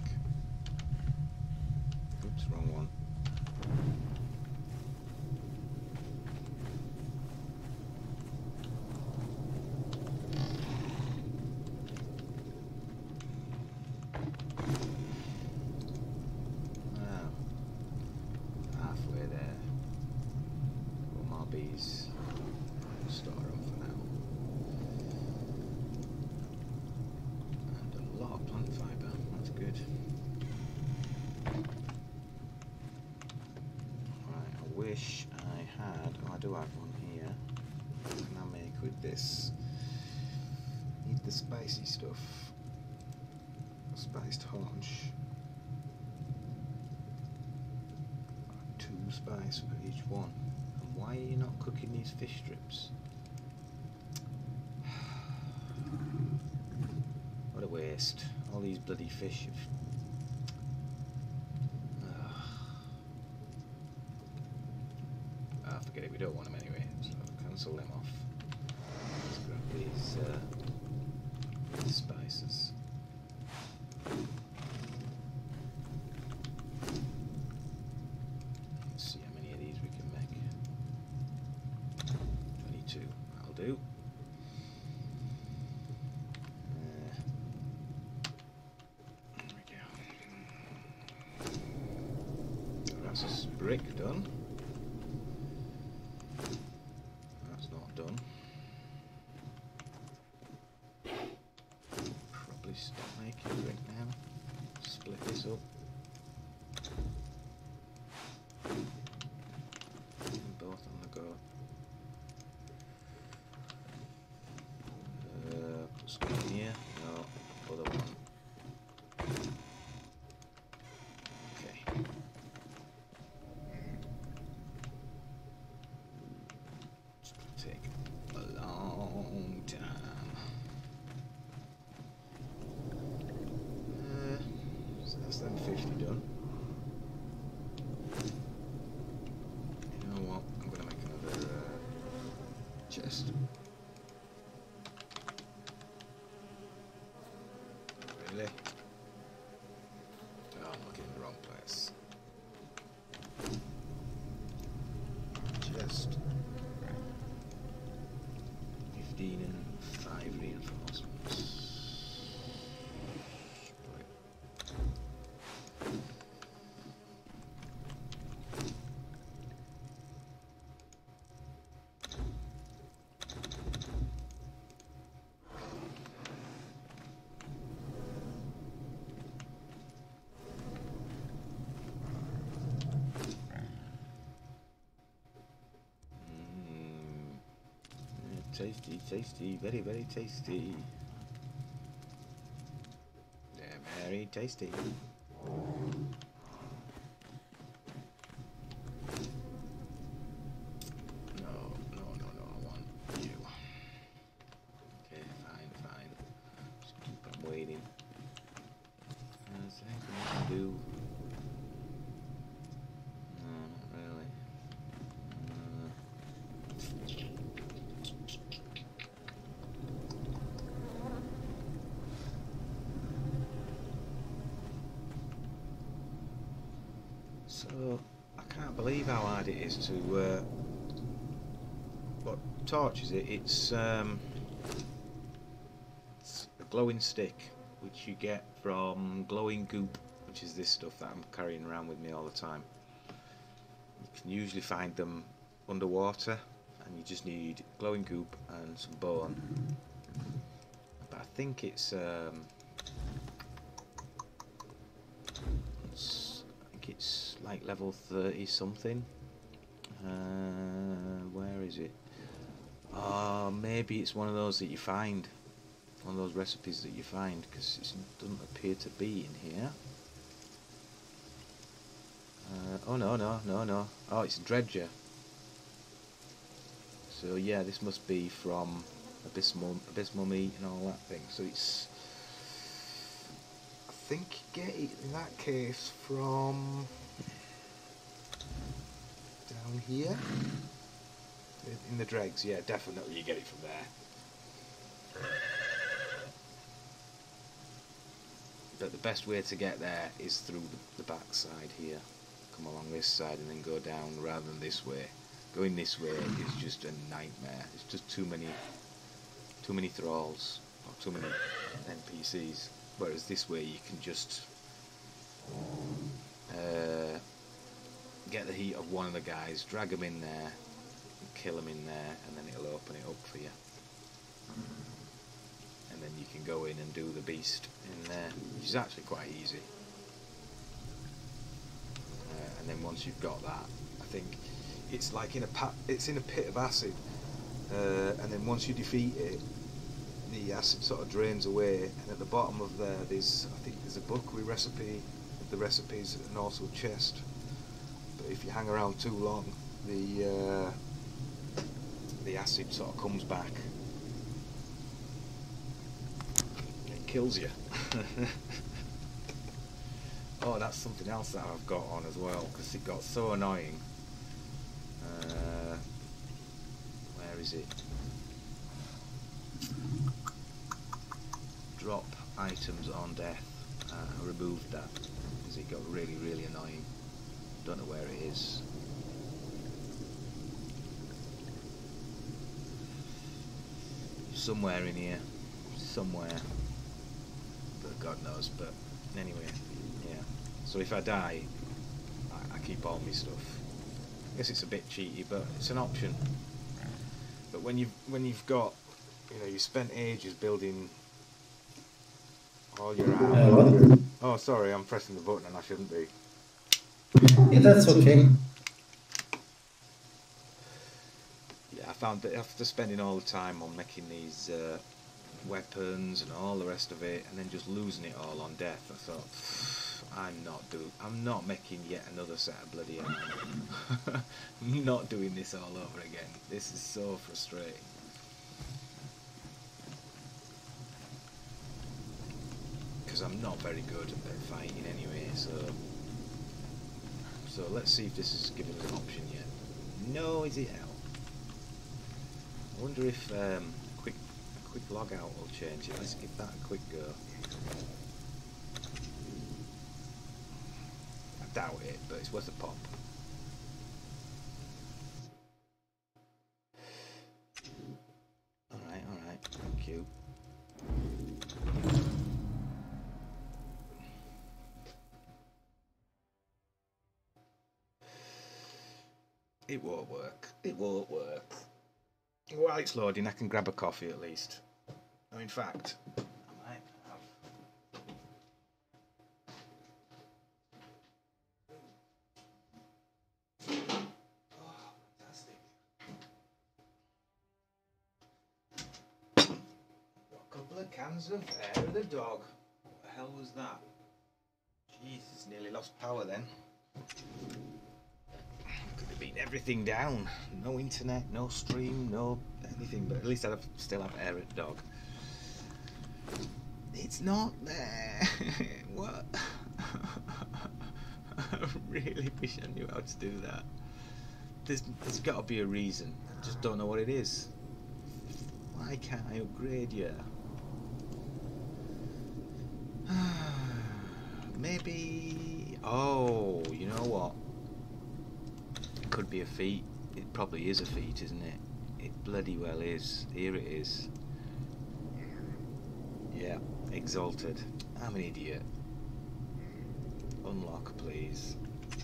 Oops, wrong one. Start off for now. And a lot of plant fibre, that's good. Right, I wish I had, oh I do have one here. What can I make with this? Need the spicy stuff. Spiced haunch. 2 spice for each one. And why are you not cooking these fish strips? What a waste. All these bloody fish have... forget it, we don't want them anyway, so cancel them off. Let's grab these spices. Let's see how many of these we can make. 22, I'll do. That's a brick done. That's not done. Probably stop making brick now. Split this up. Both on the go. Put some in here. No, other one. Then 50 done. You know what? I'm gonna make another chest. Really? Oh, I'm looking in the wrong place. Chest. 15 and 5 reinforcements. Tasty, tasty, very, very tasty. They're very tasty. No, I want you. Okay, fine. Just keep on waiting. Is there anything I can do? No, not really. So, I can't believe how hard it is to, what torches it, it's a glowing stick, which you get from glowing goop, which is this stuff that I'm carrying around with me all the time. You can usually find them underwater, and you just need glowing goop and some bone. But I think it's like level 30 something. Where is it? Maybe it's one of those that you find, one of those recipes that you find, because it doesn't appear to be in here. Oh no. Oh, it's dredger. So yeah, this must be from abysmal meat and all that thing. So it's, I think you get it in that case from down here in the dregs. Yeah, definitely you get it from there. But the best way to get there is through the back side here. Come along this side and then go down rather than this way. Going this way is just a nightmare. It's just too many thralls or too many NPCs. Whereas this way you can just get the heat of one of the guys, drag them in there, and kill them in there, and then it'll open it up for you. And then you can go in and do the beast in there, which is actually quite easy. And then once you've got that, I think it's like in a pit of acid, and then once you defeat it, the acid sort of drains away, and at the bottom of there, I think there's a book with the recipes, and also a chest. But if you hang around too long, the acid sort of comes back. It kills you. Oh, that's something else that I've got on as well, because it got so annoying. Where is it? Drop items on death. I removed that because it got really, really annoying. Don't know where it is. Somewhere in here. Somewhere. But God knows. But anyway, yeah. So if I die, I keep all my stuff. I guess it's a bit cheaty, but it's an option. But when you've got, you spent ages building all your armor. Oh, sorry, I'm pressing the button and I shouldn't be. Yeah, that's okay. Yeah, I found that after spending all the time on making these weapons and all the rest of it, and then just losing it all on death, I thought, I'm not making yet another set of bloody armor. I'm not doing this all over again. This is so frustrating. Because I'm not very good at fighting anyway, so let's see if this is given us an option yet. No, is it out? I wonder if a quick log out will change it. Let's give that a quick go. I doubt it, but it's worth a pop. Alright, thank you. It won't work. It won't work. While it's loading, I can grab a coffee at least. Oh, in fact, I might have. Oh, fantastic. Got a couple of cans of Hair of the Dog. What the hell was that? Jesus, nearly lost power then. Could have been everything down. No internet, no stream, no anything, but at least I'd still have Hair of the Dog. It's not there. What? I really wish I knew how to do that. There's got to be a reason. I just don't know what it is. Why can't I upgrade you? Maybe. Oh, you know what? It could be a feat. It probably is a feat, isn't it? It bloody well is. Here it is. Yeah, exalted. I'm an idiot. Unlock, please.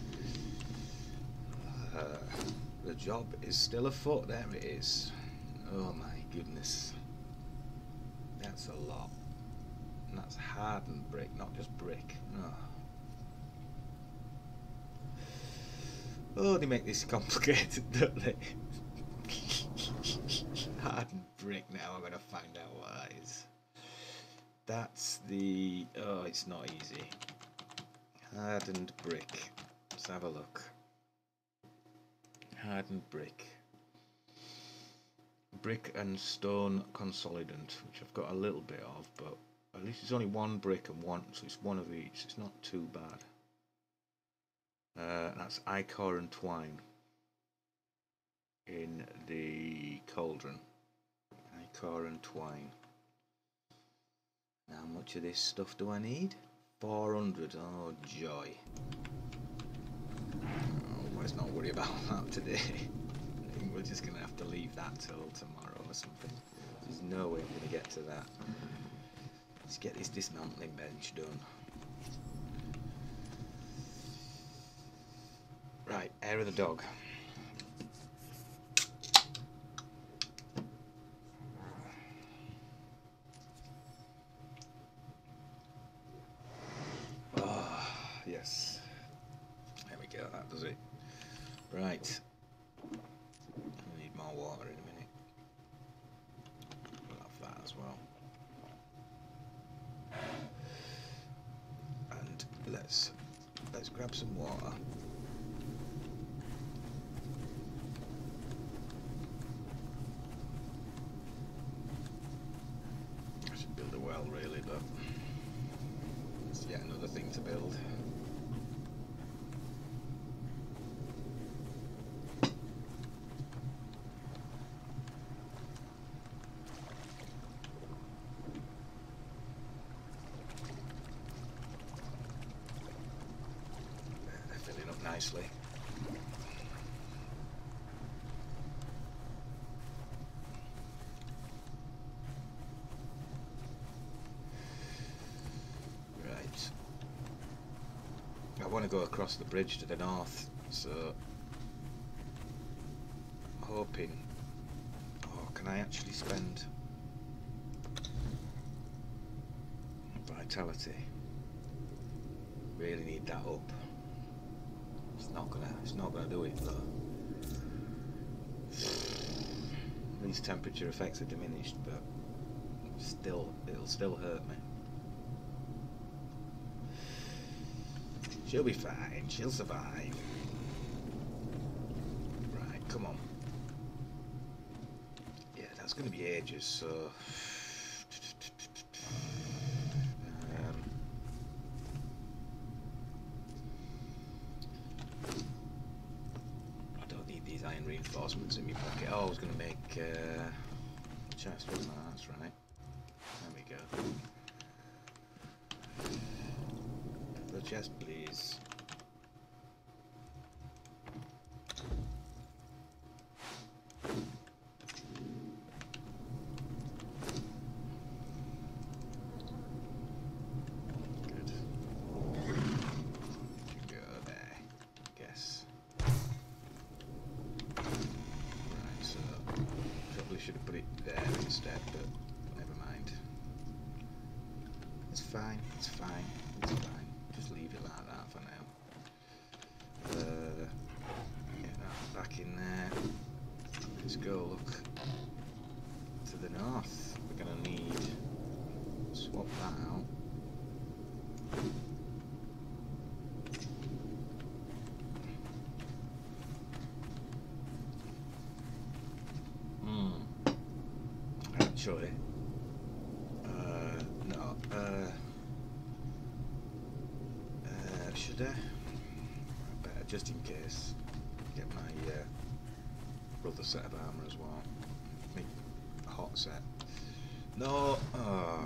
The job is still afoot. There it is. Oh my goodness. That's a lot. And that's hardened brick, not just brick. Oh, they make this complicated, don't they? Hardened brick now, I'm going to find out what that is. That's the... Oh, it's not easy. Hardened brick. Let's have a look. Hardened brick. Brick and stone consolidant, which I've got a little bit of, but At least it's only one brick and one, so it's one of each. It's not too bad. That's ichor and twine in the cauldron. Ichor and twine. Now, how much of this stuff do I need? 400. Oh, joy. Oh, let's not worry about that today. I think we're just going to have to leave that till tomorrow or something. There's no way I'm going to get to that. Let's get this dismantling bench done. Right, hair of the dog. Oh, yes. There we go, that does it. Right. I need more water in a minute. We'll have that as well. And let's grab some water. I should build a well really, but it's yet another thing to build. Nicely. Right. I want to go across the bridge to the north, so I'm hoping. Oh, can I actually spend vitality? Really need that up. It's not gonna do it though. These temperature effects are diminished, but still, it'll still hurt me. She'll be fine. She'll survive. Right, come on. Yeah, that's gonna be ages. So. Reinforcements in my pocket. Oh, I was going to make a chest, wasn't I? That's right. There we go. The chest, please. Good. Go there, I guess. Should have put it there instead, but never mind. It's fine, it's fine, it's fine. Just leave it like that for now. Get that back in there. Let's go look to the north. We're gonna need swap that out. Actually, no. Should I? Better, just in case. Get my brother set of armor as well. Make a hot set. No. Oh.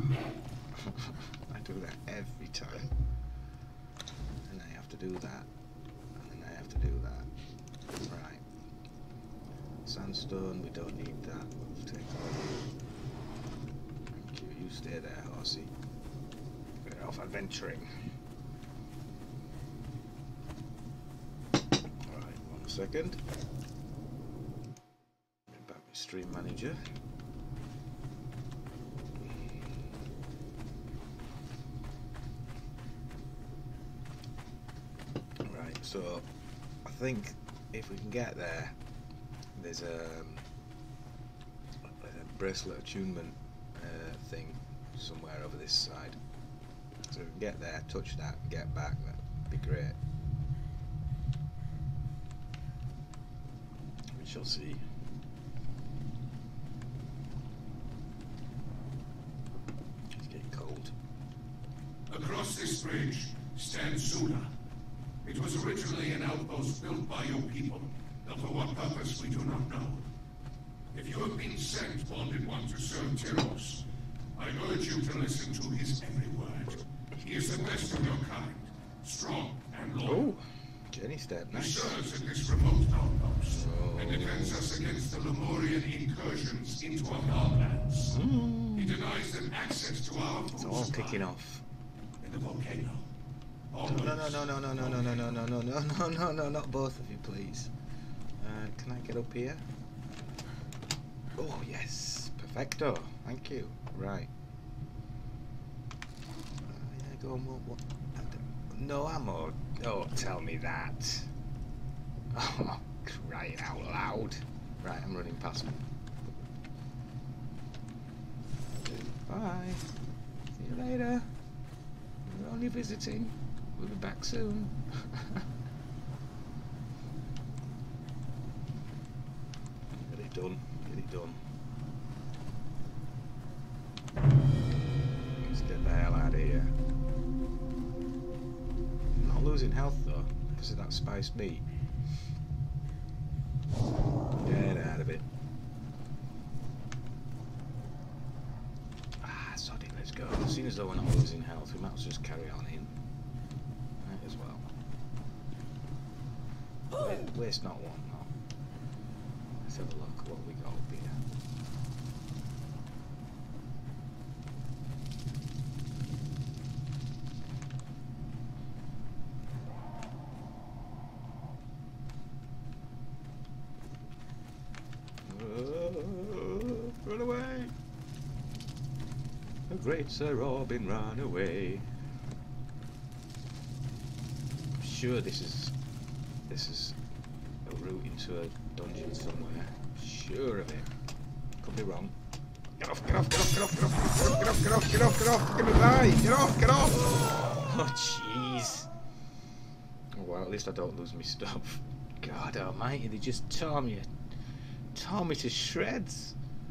I do that every time, and I have to do that, and then I have to do that. Right. Sandstone. We don't need that. We'll take all. Thank you. You stay there, horsey. We're off adventuring. Alright, 1 second. Get back my stream manager. Right, so I think if we can get there, there's a bracelet attunement thing somewhere over this side. So if we can get there, touch that, and get back, that'd be great. We shall see. Just get coffee. cross this bridge stands Sula. It was originally an outpost built by your people, though for what purpose we do not know. If you have been sent, Bonded One, to serve Tyros, I urge you to listen to his every word. He is the best of your kind, strong and loyal. Oh, Jenny step, He nice. serves in this remote outpost and defends us against the Lemurian incursions into our farmlands. He denies them access to our It's food all supply kicking off. in the volcano. No, not both of you, please. Can I get up here? Oh, yes. Perfecto. Thank you. Right. Yeah, go on. What? No ammo. Don't tell me that. Oh, crying out loud. Right, I'm running past them. Bye. See you later. We're only visiting. We'll be back soon. Get it done. Get it done. Let's get the hell out of here. I'm not losing health though, because of that spiced meat. Get out of it. Ah, sod it, let's go. Seeing as though we're not losing health, we might as well just carry on in. Might as well. Waste not, want not. Let's have a look at what we got up here. Run away! The great Sir Robin ran away. I'm sure this is a route into a dungeon somewhere. Sure of it. Could be wrong. Get off, get off, get off, get off, get off, get off, get off, get off, get off, get off, die! Get off, get off! Oh jeez. Oh, well, at least I don't lose my stuff. God almighty, they just tore me to shreds.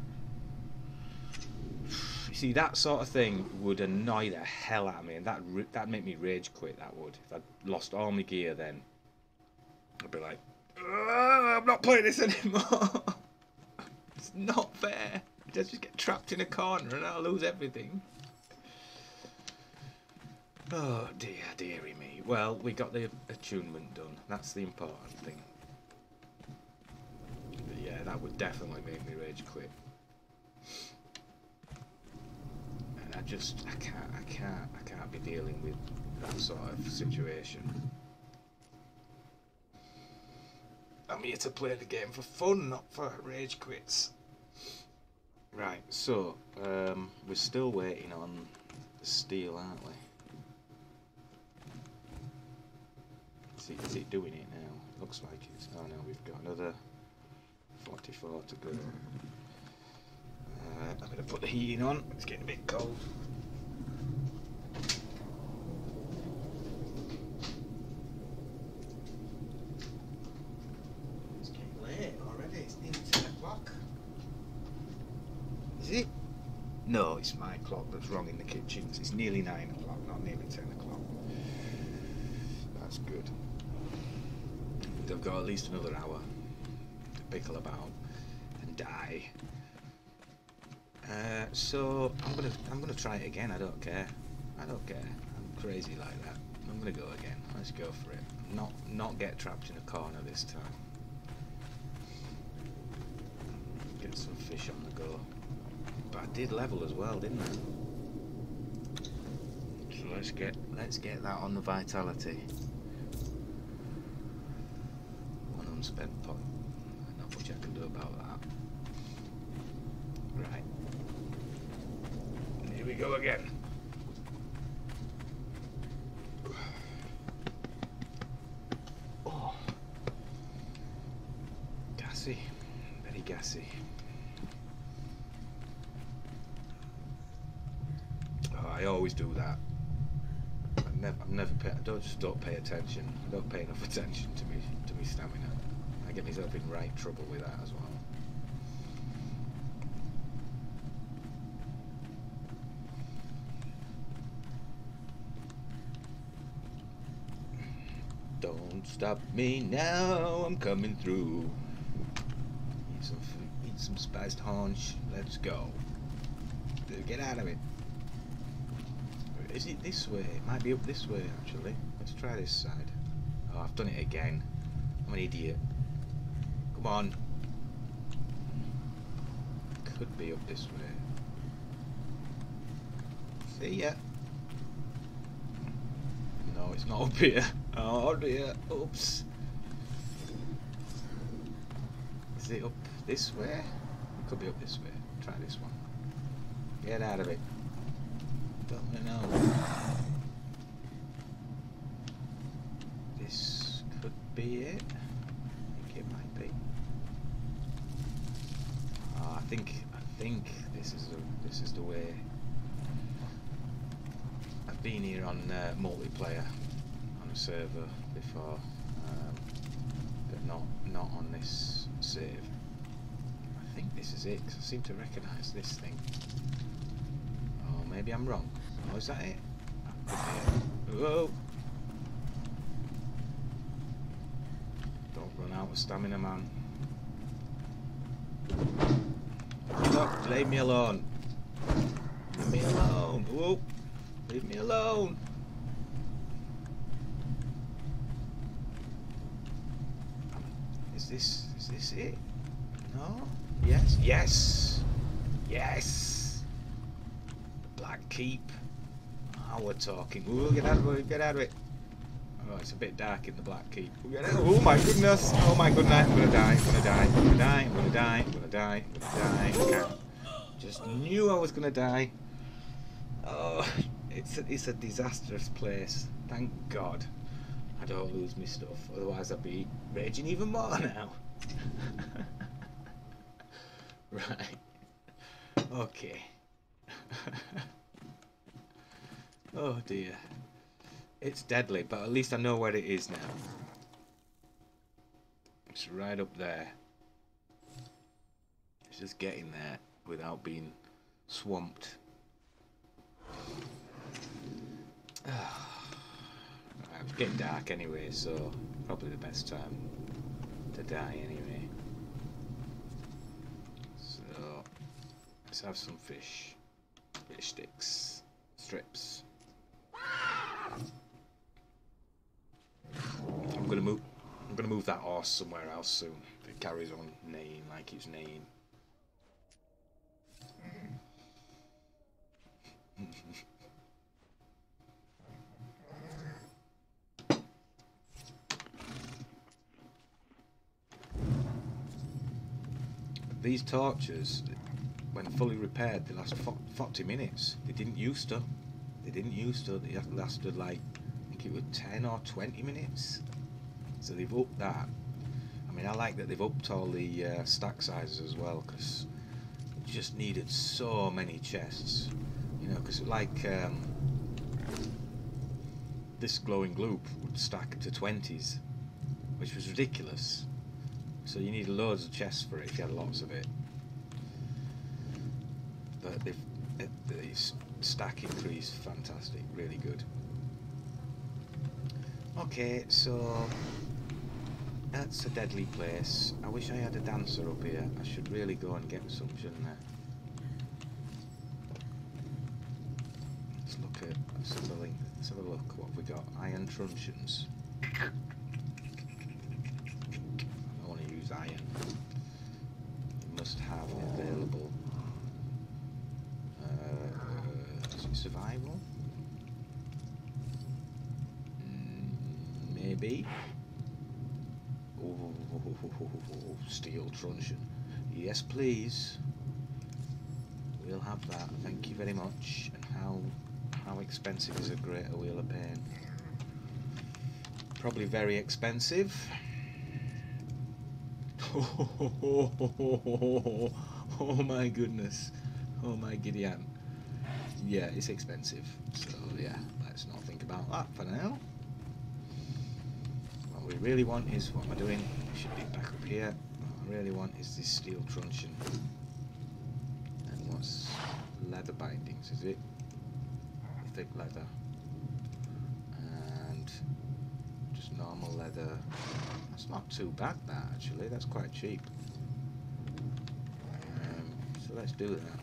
You see, that sort of thing would annoy the hell out of me, and that'd make me rage quit. That would. If I'd lost all my gear, then I'd be like, I'm not playing this anymore. It's not fair. I just get trapped in a corner and I'll lose everything. Oh dear, dearie me. Well, we got the attunement done. That's the important thing. But yeah, that would definitely make me rage quit. And I can't be dealing with that sort of situation. I'm here to play the game for fun, not for rage quits. Right, so we're still waiting on the steel, aren't we? Is it doing it now? Looks like it's. Oh no, we've got another 44 to go. I'm going to put the heating on. It's getting a bit cold. It's getting late already. It's nearly 10 o'clock. Is it? No, it's my clock that's wrong in the kitchen. It's nearly 9 o'clock, not nearly 10 o'clock. That's good. I've got at least another hour to pickle about and die. So I'm gonna try it again. I don't care. I don't care. I'm crazy like that. I'm gonna go again. Let's go for it. Not get trapped in a corner this time. Get some fish on the go. But I did level as well, didn't I? So let's get that on the vitality. One unspent point. Not much I can do about that. Right. And here we go again. Oh. Gassy. Very gassy. Oh, I always do that. I don't pay attention. I don't pay enough attention to me stamina. I get myself in right trouble with that as well. stop me now. I'm coming through. Eat some spiced haunch. Let's go. Get out of it. Is it this way? It might be up this way actually. Let's try this side. Oh, I've done it again. I'm an idiot. Come on. Could be up this way. See ya. No, it's not up here. Oh dear. Oops. Is it up this way? It could be up this way. Try this one. Get out of it. Don't know. This could be it. I think it might be. Oh, I think this is the way. I've been here on multiplayer on a server before, but not on this save. I think this is it 'cause I seem to recognise this thing. Oh, maybe I'm wrong. Oh, is that it? Whoa! Don't run out of stamina, man. Stop! Leave me alone. Leave me alone. Whoa! Leave me alone. Is this it? No? Yes? Yes! Yes! Black Keep. Now we're talking. Ooh, get out of it, get out of it. Oh, it's a bit dark in the Black Keep. Oh my goodness! Oh my goodness! I'm gonna die, I'm gonna die, I'm gonna die, I'm gonna die, I'm gonna die, I'm gonna die. Okay. Just knew I was gonna die. Oh, it's a disastrous place. Thank God I don't lose my stuff, otherwise I'd be raging even more now. Right. Okay. Oh dear. It's deadly, but at least I know where it is now. It's right up there. It's just getting there without being swamped. It's getting dark anyway, so probably the best time to die anyway. So let's have some fish sticks, strips. I'm gonna move that horse somewhere else soon. It carries on neighing like it's neighing. These torches, when fully repaired, they last 40 minutes. They didn't used to. They lasted like, I think it was 10 or 20 minutes. So they've upped that. I mean, I like that they've upped all the stack sizes as well, because it just needed so many chests. You know, because like this glowing gloop would stack to 20s, which was ridiculous. So you need loads of chests for it if you had lots of it. But the stack increase, fantastic, really good. Okay, so that's a deadly place. I wish I had a dancer up here. I should really go and get some, shouldn't I? Let's have a look. What have we got? Iron truncheons. Iron. You must have it available. Is it survival? Maybe. Oh, steel truncheon. Yes, please. We'll have that. Thank you very much. And how expensive is a greater wheel of pain? Probably very expensive. Oh my goodness. Oh my Gideon. Yeah, it's expensive. So yeah, let's not think about that for now. What we really want is, what am I doing? Should be back up here. What I really want is this steel truncheon. And what's leather bindings, is it? Thick leather. And just Just normal leather. That's not too bad, that actually. That's quite cheap. So let's do that.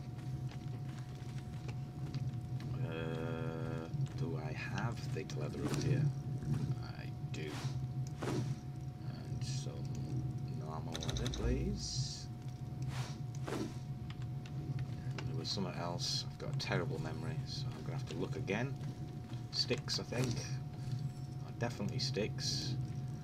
Do I have thick leather up here? I do. And some normal leather, please. There was something else. I've got a terrible memory, so I'm going to have to look again. Sticks, I think. Oh, definitely sticks.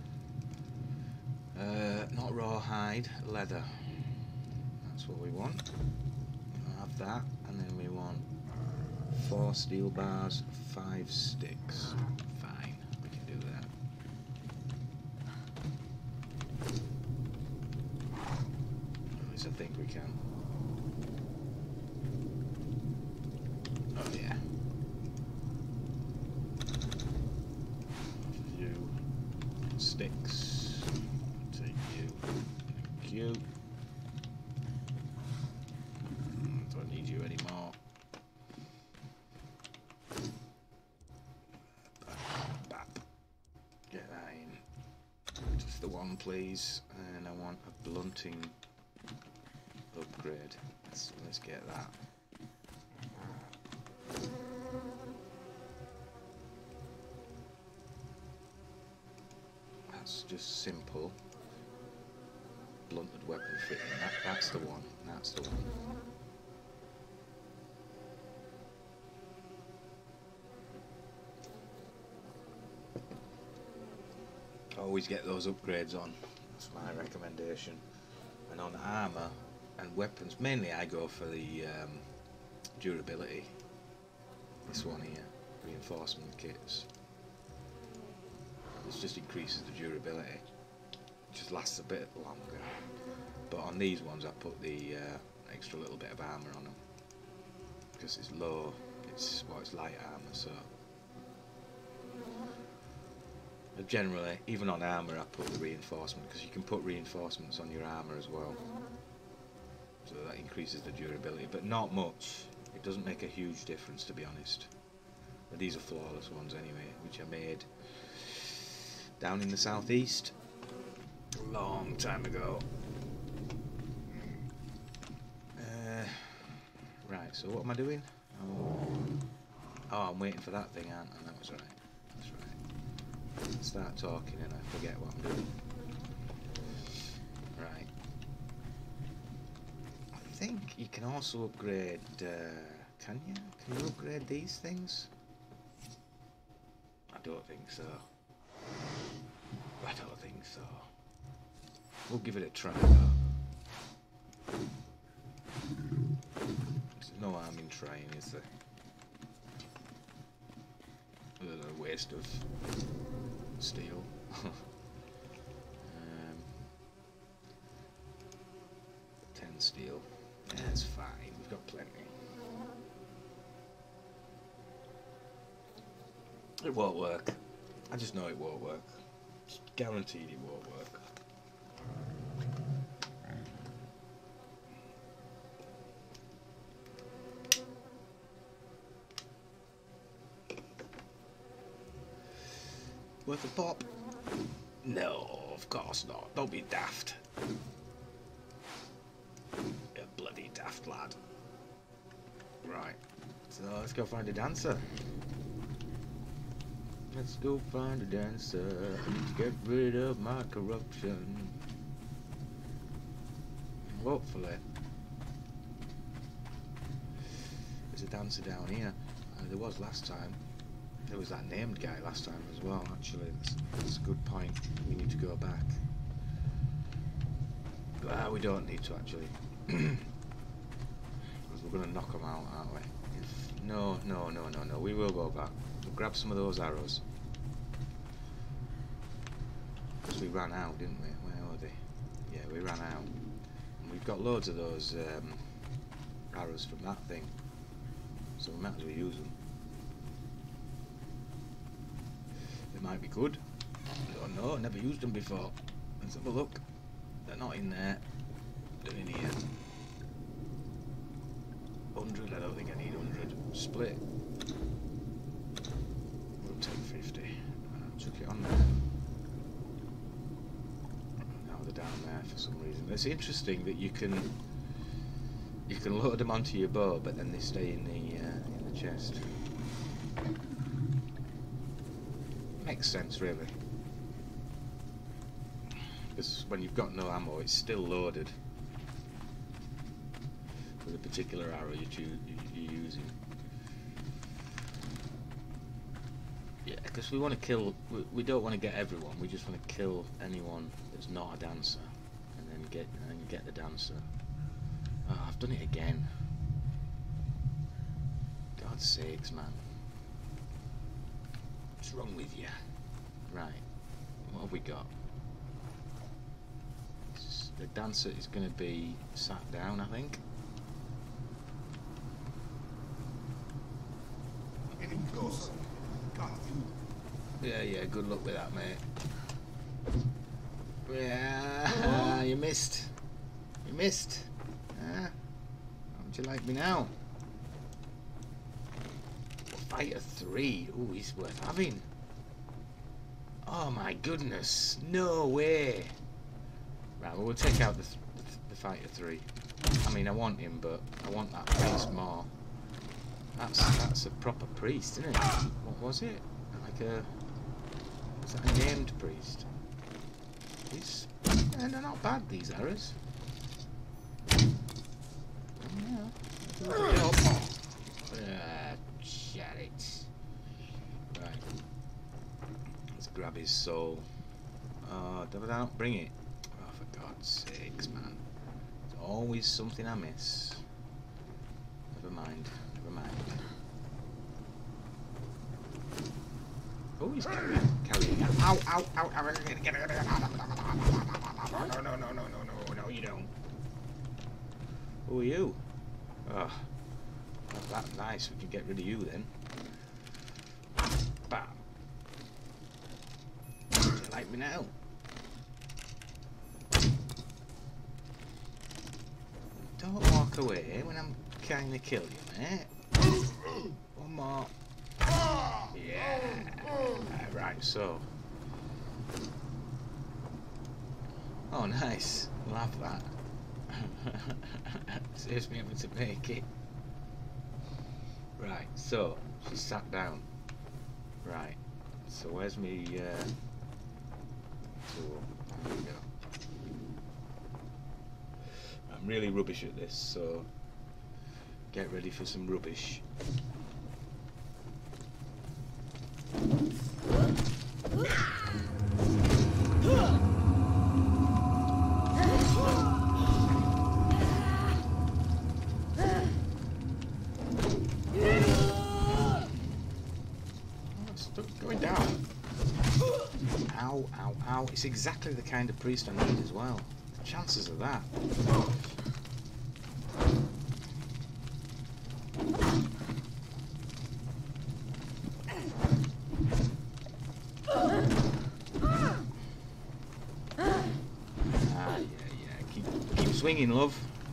Not rawhide, leather. That's what we want. We'll have that, and then we want 4 steel bars, 5 sticks. Fine, we can do that. At least I think we can. Oh yeah. You sticks. Take you. Thank you. Don't need you anymore. Get that in. Just the one, please. And I want a blunting upgrade. Let's get that. That's just simple. Blunted weapon fitting. That's the one. That's the one. Always get those upgrades on. That's my recommendation. And on armour and weapons, mainly I go for the durability. This one here, reinforcement kits. This just increases the durability. It just lasts a bit longer. But on these ones I put the extra little bit of armour on them. Because it's low, it's light armour, so generally, even on armour, I put the reinforcement, because you can put reinforcements on your armour as well. So that increases the durability, but not much. It doesn't make a huge difference, to be honest. But these are flawless ones anyway, which I made down in the southeast a long time ago. Right, so what am I doing? Oh, I'm waiting for that thing, aren't I? That was right. That's right. Start talking and I forget what I'm doing. Right. I think you can also upgrade, can you? Can you upgrade these things? I don't think so. I don't think so. We'll give it a try though. There's no harm in trying, is there? A waste of steel. 10 steel. That's fine, we've got plenty. It won't work. I just know it won't work. It's guaranteed it won't work. Worth a pop? No, of course not. Don't be daft. You bloody daft lad. Right. So let's go find a dancer. Let's go find a dancer. I need to get rid of my corruption. Hopefully. There's a dancer down here. There was last time. There was that named guy last time as well, actually. That's a good point. We need to go back. But we don't need to, actually. Because we're going to knock them out, aren't we? No. We will go back. We'll grab some of those arrows. Because we ran out, didn't we? Where are they? Yeah, we ran out. And we've got loads of those arrows from that thing. So we might as well use them. They might be good. I don't know, never used them before. Let's have a look. They're not in there. They're in here. 100, I don't think I need 100. Split. We'll take 50. Chuck it on there. they're down there for some reason. It's interesting that you can load them onto your bow, but then they stay in the chest. Makes sense, really. Because when you've got no ammo, it's still loaded with a particular arrow you're using. Yeah, because we want to kill. We don't want to get everyone. We just want to kill anyone that's not a dancer, and then get the dancer. Oh, I've done it again. God's sakes, man. What's wrong with you? Right. What have we got? The dancer is going to be sat down, I think. Getting closer. Got you. Yeah, good luck with that, mate. Yeah, you missed. You missed. How would you like me now? Fighter 3. Ooh, he's worth having. Oh my goodness. No way. Right, well, we'll take out the Fighter 3. I mean, I want him, but I want that priest more. That's a proper priest, isn't it? What was it? Like a... Was that a named priest? They're not bad, these arrows. Yeah. Shut it. Right. Let's grab his soul. Oh, don't bring it. Oh, for God's sakes, man. There's always something I miss. Never mind. Oh, he's carrying. Ow, ow, ow, ow. No, you don't. Who are you? Oh, that's nice. We can get rid of you then. Bam. Do you like me now? Don't walk away when I'm trying to kill you, mate. One more. Yeah. Right, so. Oh, nice. Love that. Saves me having to make it. Right, so she sat down. Right, so where's me tool? There we go. I'm really rubbish at this, so get ready for some rubbish. Going down. Ow, ow, ow. It's exactly the kind of priest I need as well. The chances of that. Yeah. Keep swinging, love.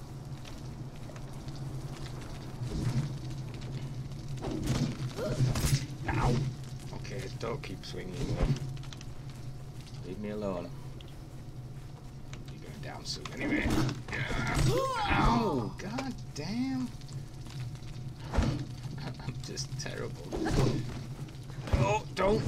Ow. Okay, don't keep swinging, love. Leave me alone. You're going down soon anyway. Ow! God damn. I'm just terrible. Oh, don't.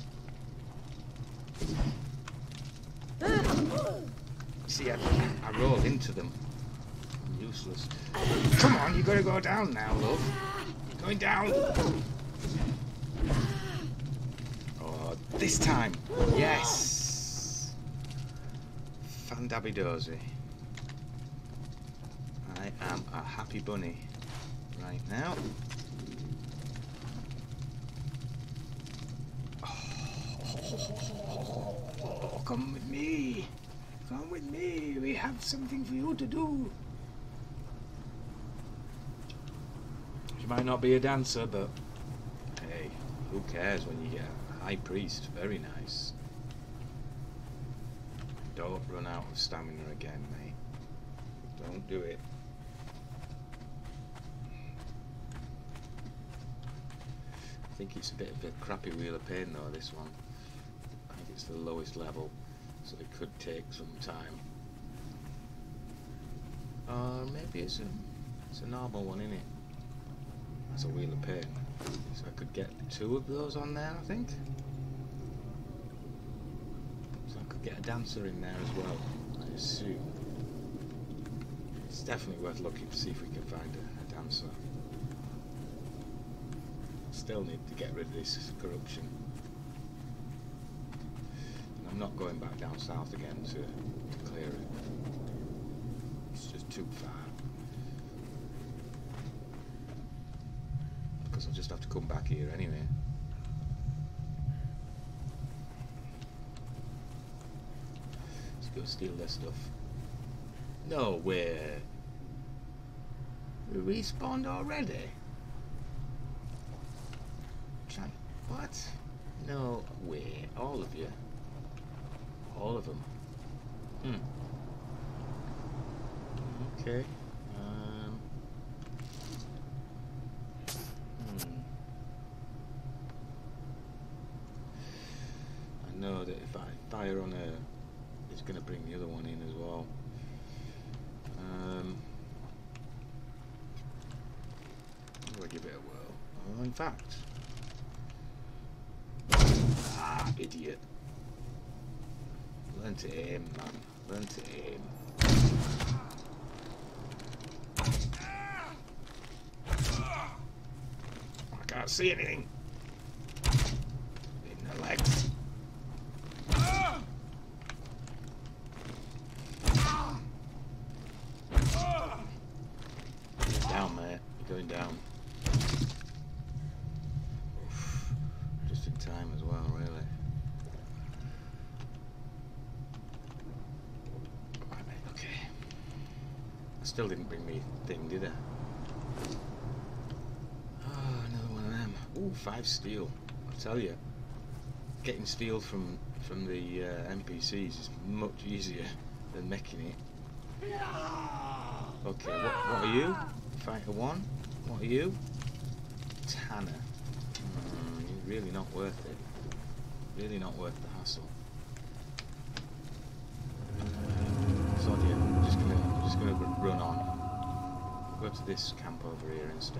See, I rolled into them. I'm useless. Come on, you gotta go down now, love. You're going down. Oh, this time. Yes. Fandabidozy. I am a happy bunny right now. Oh, come with me. Come with me. We have something for you to do. She might not be a dancer, but hey, who cares when you get a high priest? Very nice. Don't run out of stamina again, mate. Don't do it. I think it's a bit of a crappy wheel of pain though, this one. I think it's the lowest level. so it could take some time. Or maybe it's a normal one, isn't it? That's a wheel of pain. So I could get 2 of those on there, I think. So I could get a dancer in there as well, I assume. It's definitely worth looking to see if we can find a dancer. Still need to get rid of this corruption. And I'm not going back down south again to clear it. It's just too far. Because I'll just have to come back here anyway. Let's go steal their stuff. No way. We respawned already? What? No way. All of you. All of them. Okay. I know that if I fire on her, it's going to bring the other one in as well. I'll give it a whirl. Oh, in fact. Ah, idiot. Learn to aim, man. Learn to aim. I can't see anything. In the legs. You're down, mate. You're going down. Oof. Just in time as well, really. Okay. I still didn't bring me thing, did I? Oh, another one of them. Ooh, 5 steel. I tell you, getting steel from the NPCs is much easier than making it. Okay, what are you? Fighter 1? What are you? Tanner. You're really not worth it. Really not worth the hassle. So yeah, I'm just gonna run on. We'll go to this camp over here instead.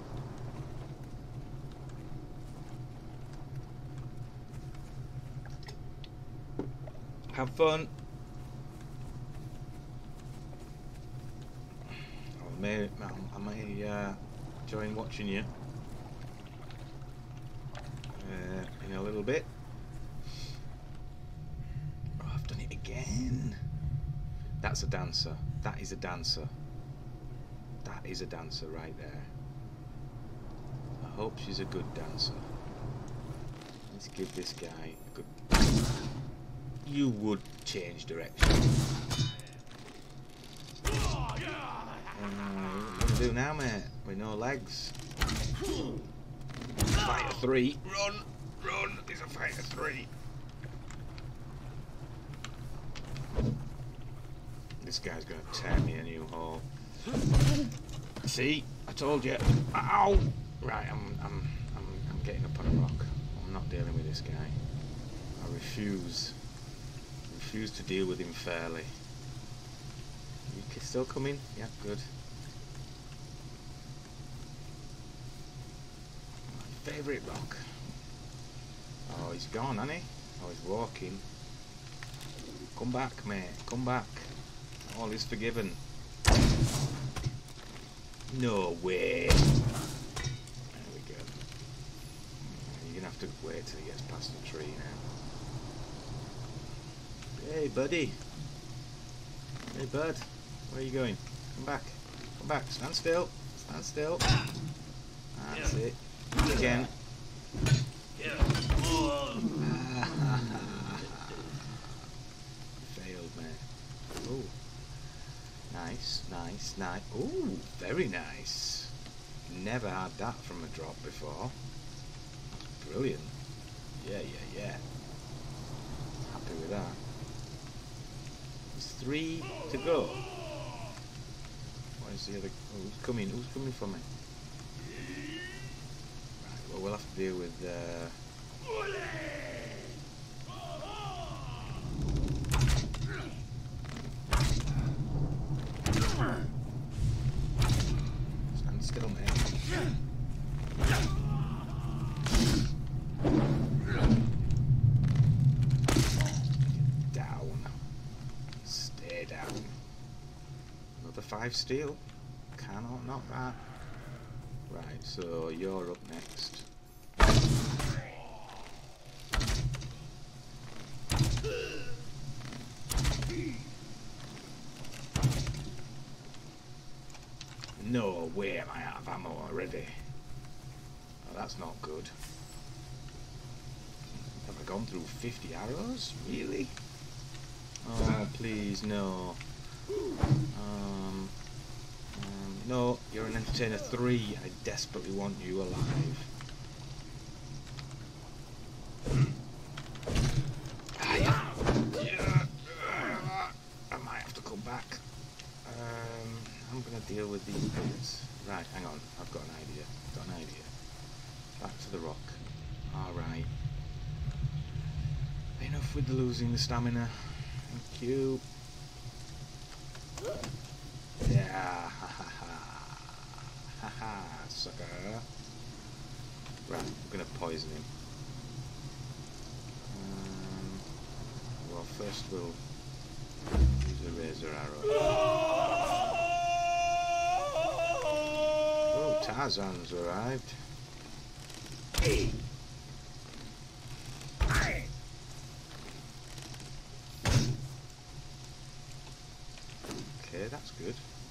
Have fun. I may join watching you in a little bit. Oh, I've done it again. That's a dancer. That is a dancer. That is a dancer right there. I hope she's a good dancer. Let's give this guy a good... You would change direction. What do we do now, mate? With no legs. Fighter 3. Run! Run! It's a fighter 3. This guy's gonna tear me a new hole. See? I told you. Ow! Right, I'm getting up on a rock. I'm not dealing with this guy. I refuse. Refuse to deal with him fairly. You still coming? Yeah, good. My favourite rock. Oh, he's gone, hasn't he? Oh, he's walking. Come back, mate. Come back. All is forgiven. No way. There we go. You're gonna have to wait till he gets past the tree now. Hey, buddy. Hey, bud. Where are you going? Come back. Come back. Stand still. Stand still. That's it. Again. Failed, mate. Ooh. Nice, nice, nice. Ooh, very nice. Never had that from a drop before. Brilliant. Yeah, yeah, yeah. Happy with that. There's 3 to go. Where's the other? Oh, who's coming? Who's coming for me? Right, well, we'll have to deal with. 5 steel. Cannot knock that. Right, so you're up next. No way am I out of ammo already. Oh, that's not good. Have I gone through 50 arrows? Really? Oh, please, no. No, you're an entertainer 3. I desperately want you alive. I might have to come back. I'm gonna deal with these bits. Right, hang on. I've got an idea. Back to the rock. Alright. Enough with losing the stamina. Thank you. Yeah, ha ha ha. Ha ha, sucker. Right, we're gonna poison him. Well, first we'll use a razor arrow. Oh, Tarzan's arrived. Okay, that's good.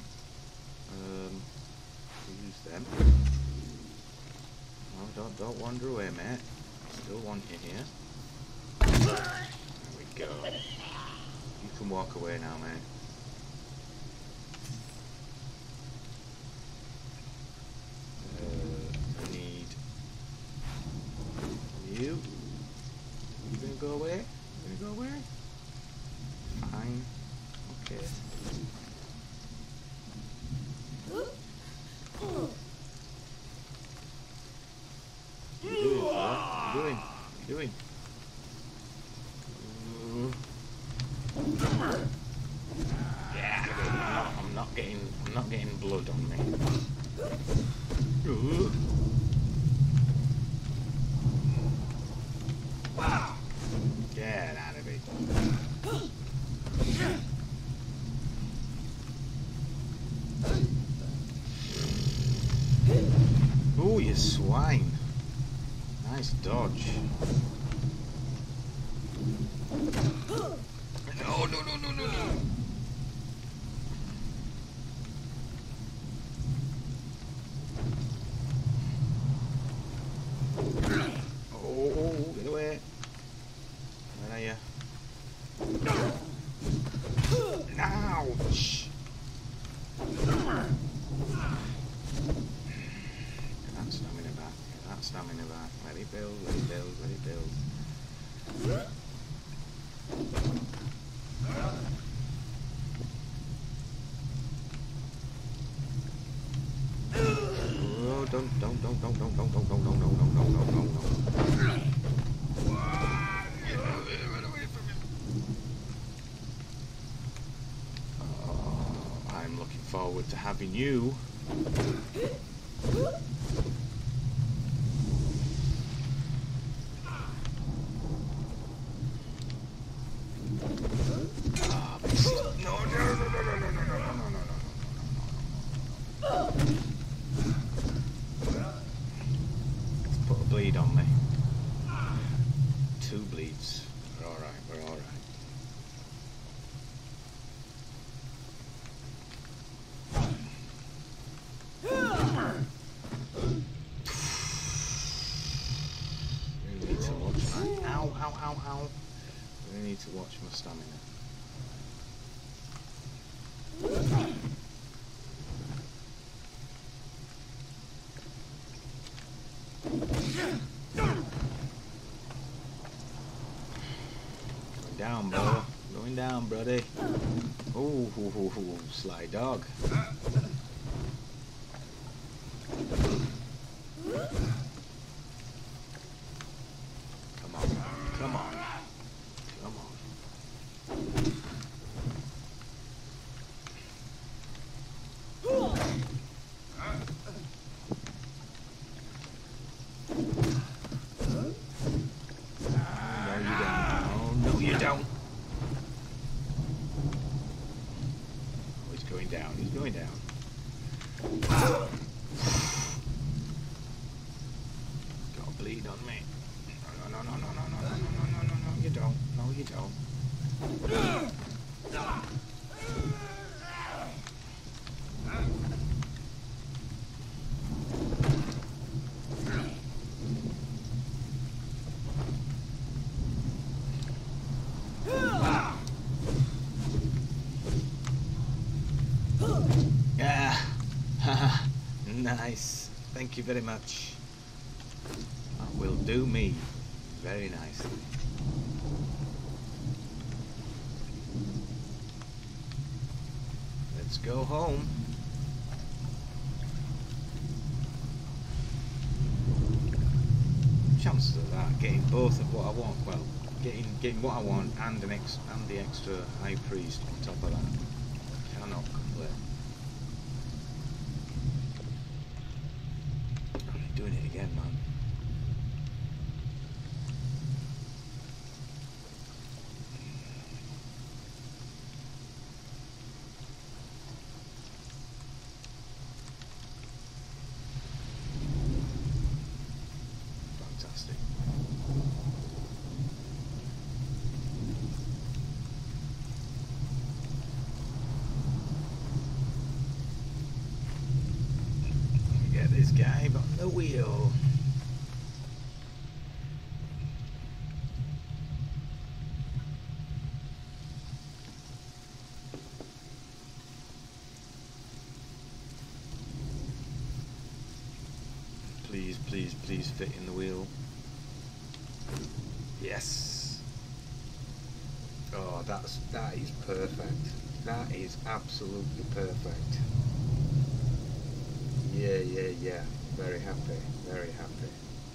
We'll use them. Oh, don't wander away, mate. Still want you here. There we go. You can walk away now, mate. I need you. You gonna go away? Fine. Okay. What are you doing, fella? What are you doing? Yeah, I'm not getting blood on me. Get out of it. Oh, you swine. Nice dodge. No. Oh, get away. Where are you? Ouch. That stamina back. Let it build. Oh, don't. Oh, I'm looking forward to having you. Put a bleed on me. 2 bleeds. We're alright. Really need to watch my... Ow. Really need to watch my stamina. Going down, buddy. Oh, sly dog. Come on. No, you don't. Oh, he's going down. bleed on me. No, no, no, no, no, no, no, no, no, no, no, you don't. No, you don't. Yeah. Nice. Thank you very much. That will do me very nicely. Let's go home. Chances of that getting both of what I want, well, getting what I want and the extra high priest on top of that. Cannot complain. I'm doing it again, man. Fantastic. Get this guy on the wheel. Please, please, please fit in the wheel. Yes. Oh, that is perfect. That is absolutely perfect. Yeah, yeah, yeah. Very happy. Very happy.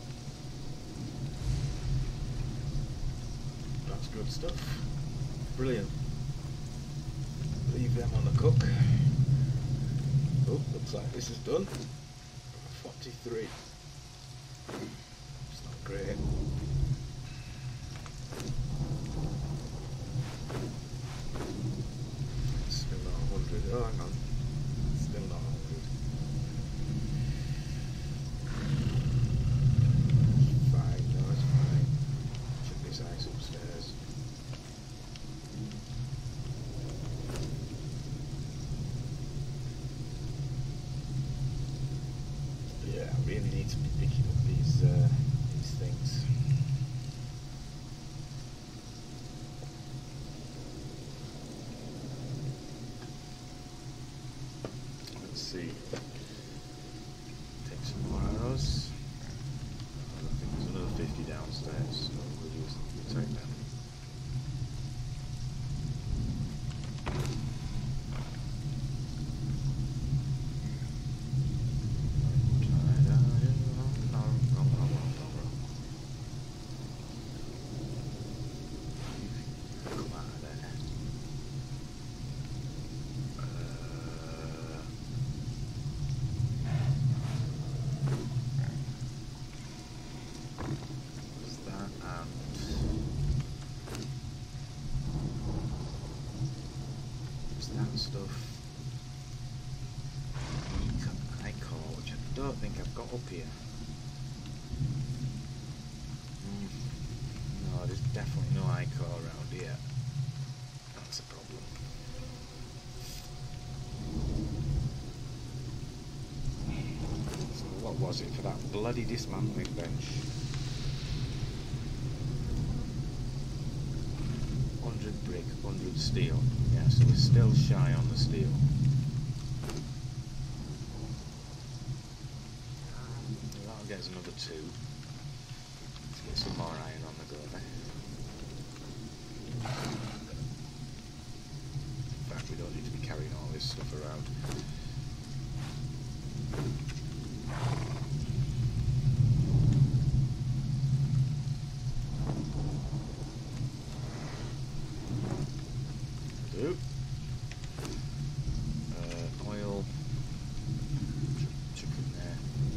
That's good stuff. Brilliant. Leave them on the cook. Oh, looks like this is done. 43. It's not great. It's still not 100. Oh, hang on. Still not 100. It's fine. No, it's fine. Check this ice upstairs. Yeah, I really need to be picking up these things. Let's see. Take some more arrows. I think there's another 50 downstairs, so we'll take them. Stuff. Icon, which I don't think I've got up here. No, there's definitely no icon around here. That's a problem. So what was it for that bloody dismantling bench? 100 brick, 100 steel. Yeah, so we're still shy on the steel. That'll get us another 2. Let's get some more iron on the go there. In fact, we don't need to be carrying all this stuff around. Oil. Chuck in there.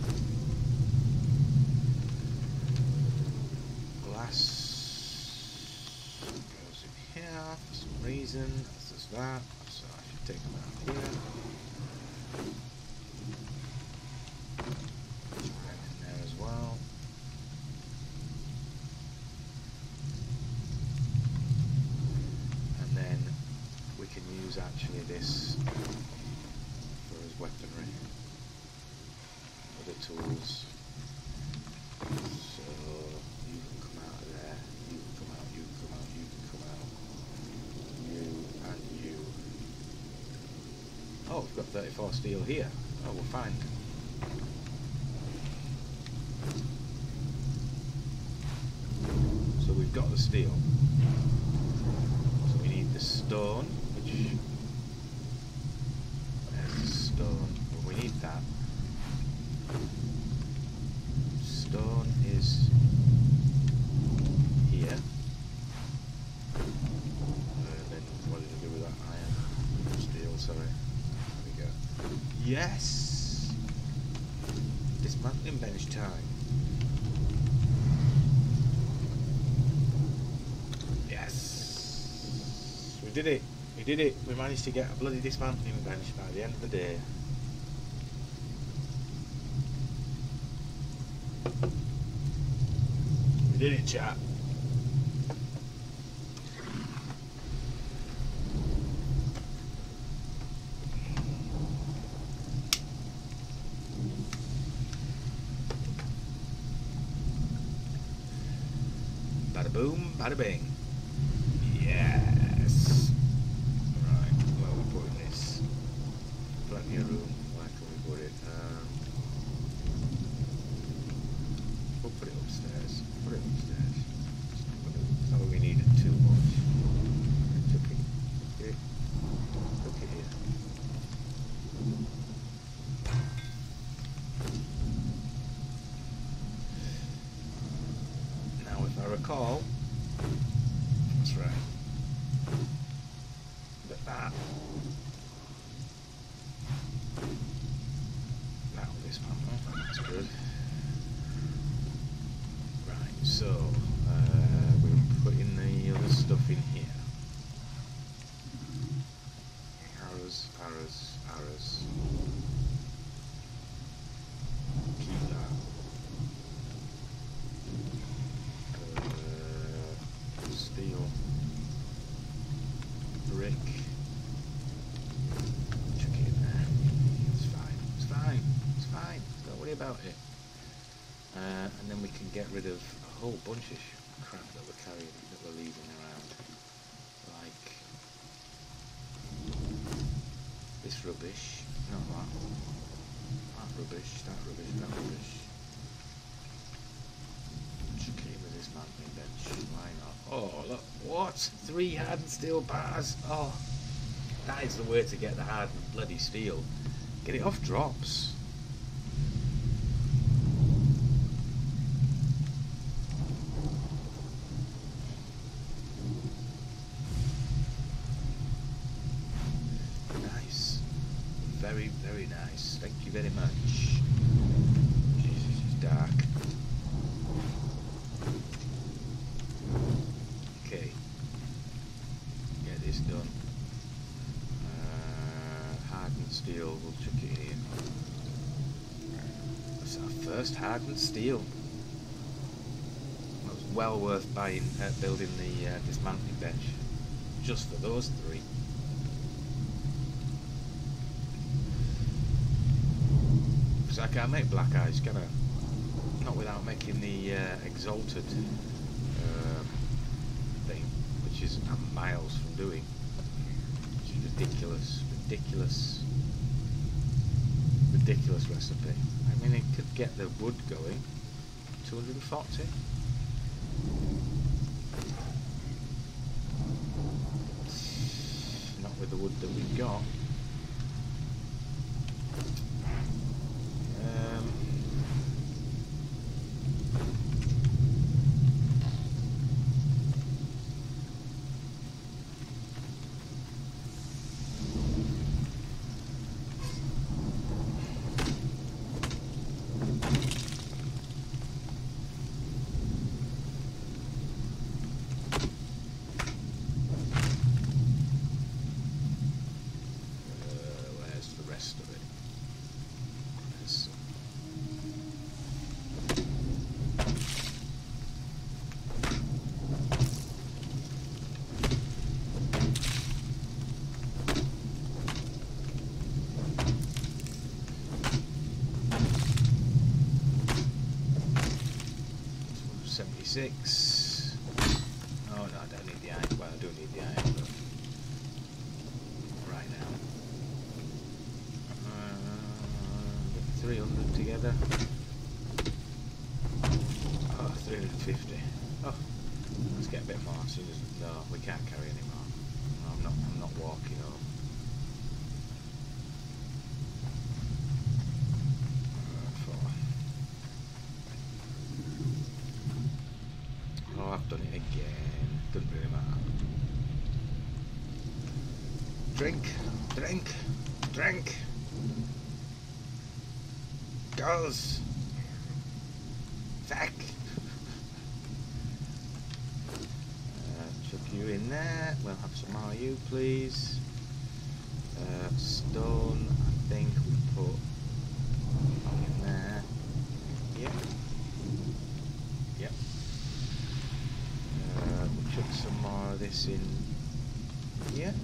Glass goes in here for some reason. That's just that. So I should take them out here. Chuck that in there as well. this for his weaponry. Other tools. So you can come out of there. You can come out. You can come out. You can come out. You and you. Oh, we've got 34 steel here. Oh, we're fine. So we've got the steel. So we need the stone, which... There's the stone. Well, we need that. Stone is here. And then what did I do with that iron? Steel, sorry. There we go. Yes! Dismantling bench time. Yes! We did it! We did it! We managed to get a bloody dismantling bench by the end of the day. We did it, chat. Bada boom, bada bing. Yes. Right, where are we putting this? Plenty of room. Where can we put it? We'll put it upstairs. Put it upstairs. It's not what we needed too much. Took it. Took it here. Now, if I recall, that's right. But that. Now this one. Oh, that's good. Right, so we're putting the other stuff in here. Arrows, arrows, arrows. Keep that. Steel. Brick. Chuck it in there. It's fine. It's fine. It's fine. Don't worry about it. And then we can get rid of a whole bunch of crap that we're carrying, that we're leaving around. Like this rubbish. Not that. That rubbish. That rubbish. That rubbish. Chuck it in with this mountain bench. Why not? Oh, look. What? 3 hardened steel bars. Oh. That is the way to get the hardened bloody steel. Get it off drops. Nice. Very, very nice. Thank you very much. Jesus, it's dark. Okay. Get this done. Hardened steel, we'll chuck it in. That's our first hardened steel. That was well worth buying, building the dismantling bench. Just for those 3. Because I can't make black eyes, can I? Not without making the exalted thing, which is I'm miles from doing. Which is ridiculous. Ridiculous recipe. I mean, it could get the wood going. 240. Not with the wood that we've got. Where's the rest of it? 36. Oh no, I don't need the iron. Well, I do need the iron, but right now. 300 together. Oh, 350. Oh, let's get a bit more. As soon as, no, we can't carry any more. No, I'm not walking up. Oh, I've done it again. Doesn't really matter. Drink, drink, drink. Goes. Fuck. Chuck you in there. We'll have some more of you, please. Stone, I think we put in there. Yep. Yep. We'll chuck some more of this in here.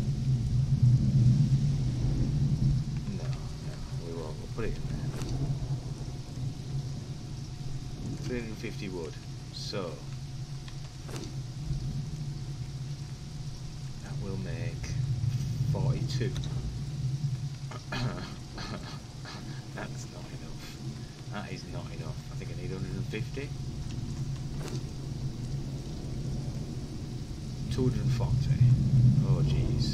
No, we won't. We'll put it in there. 350 wood. So that will make 42. That's not enough. That is not enough. I think I need 150. 240. Oh jeez.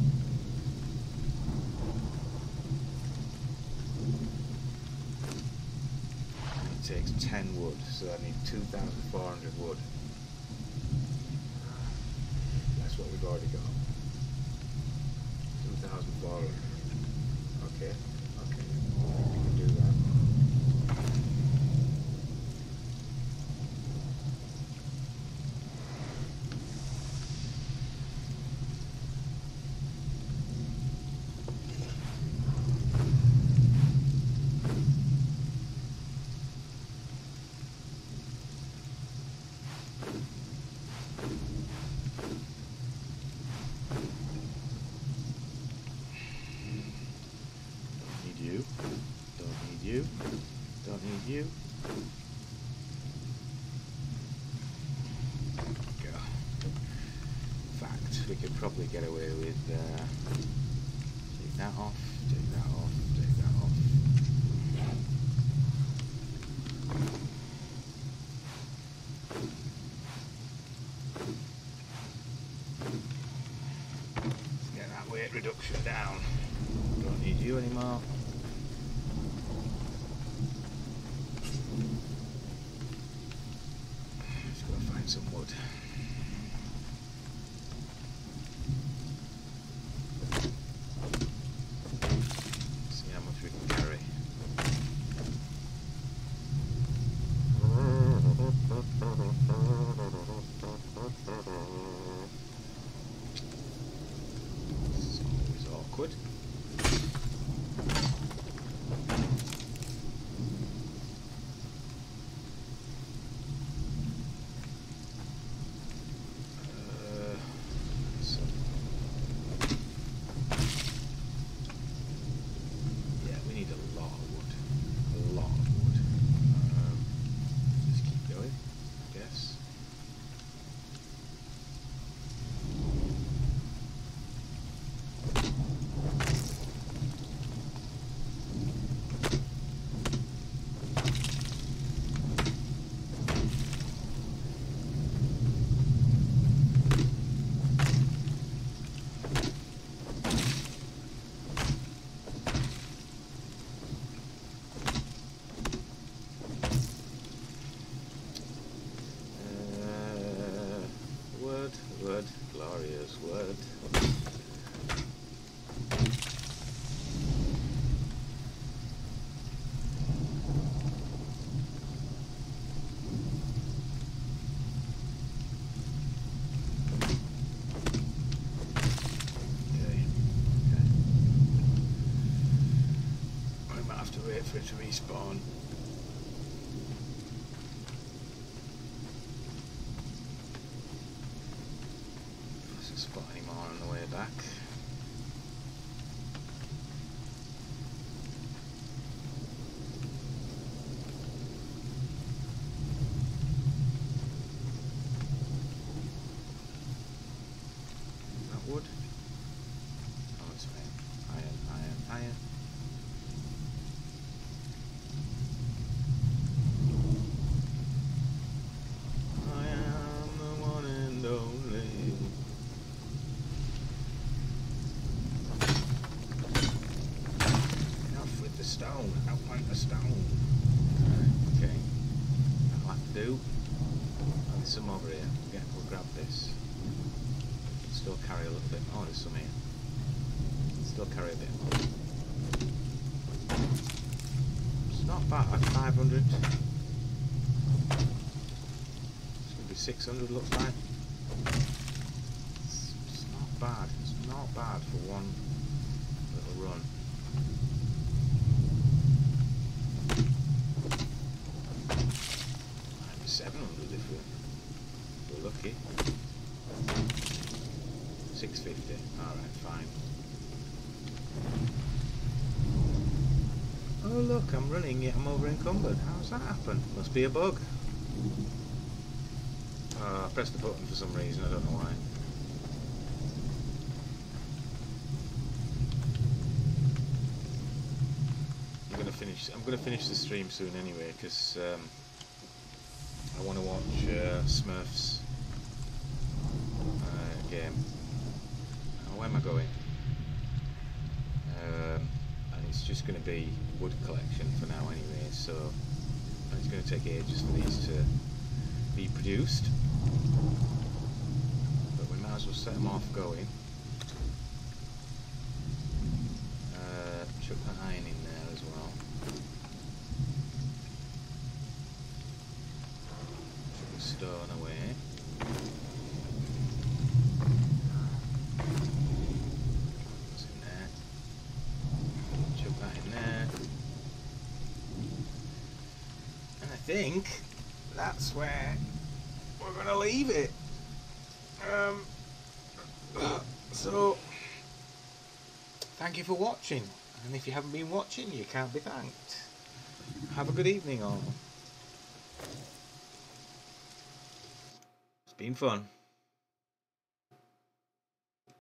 It takes 10 wood, so I need 2,400 wood. That's what we've already got. 2,400. Okay, okay, we can do that. Don't need you. Go. In fact, we could probably get away with take that off, take that off, take that off. Let's get that weight reduction down. Don't need you anymore. Some wood. See how much we can carry. It's always awkward. Word, glorious word. We might have to wait for it to respawn. Spot any more on the way back. do. Oh, there's some over here. Yeah, we'll grab this. Still carry a little bit. Oh, there's some here. Still carry a bit more. It's not bad. 500. It's gonna be 600. Looks like. It's not bad. It's not bad for one little run. Might be 700 if we're lucky. 650. Alright, fine. Oh look, I'm running yet I'm over encumbered. How's that happen? Must be a bug. I pressed the button for some reason, I don't know why. I'm gonna finish the stream soon anyway, because I want to watch Smurfs game. Where am I going? And it's just going to be wood collection for now anyway, so it's going to take ages for these to be produced, but we might as well set them off going. Chuck that iron in there as well. Chuck the stone away. I think that's where we're going to leave it. So, thank you for watching. And if you haven't been watching, you can't be thanked. Have a good evening all. It's been fun.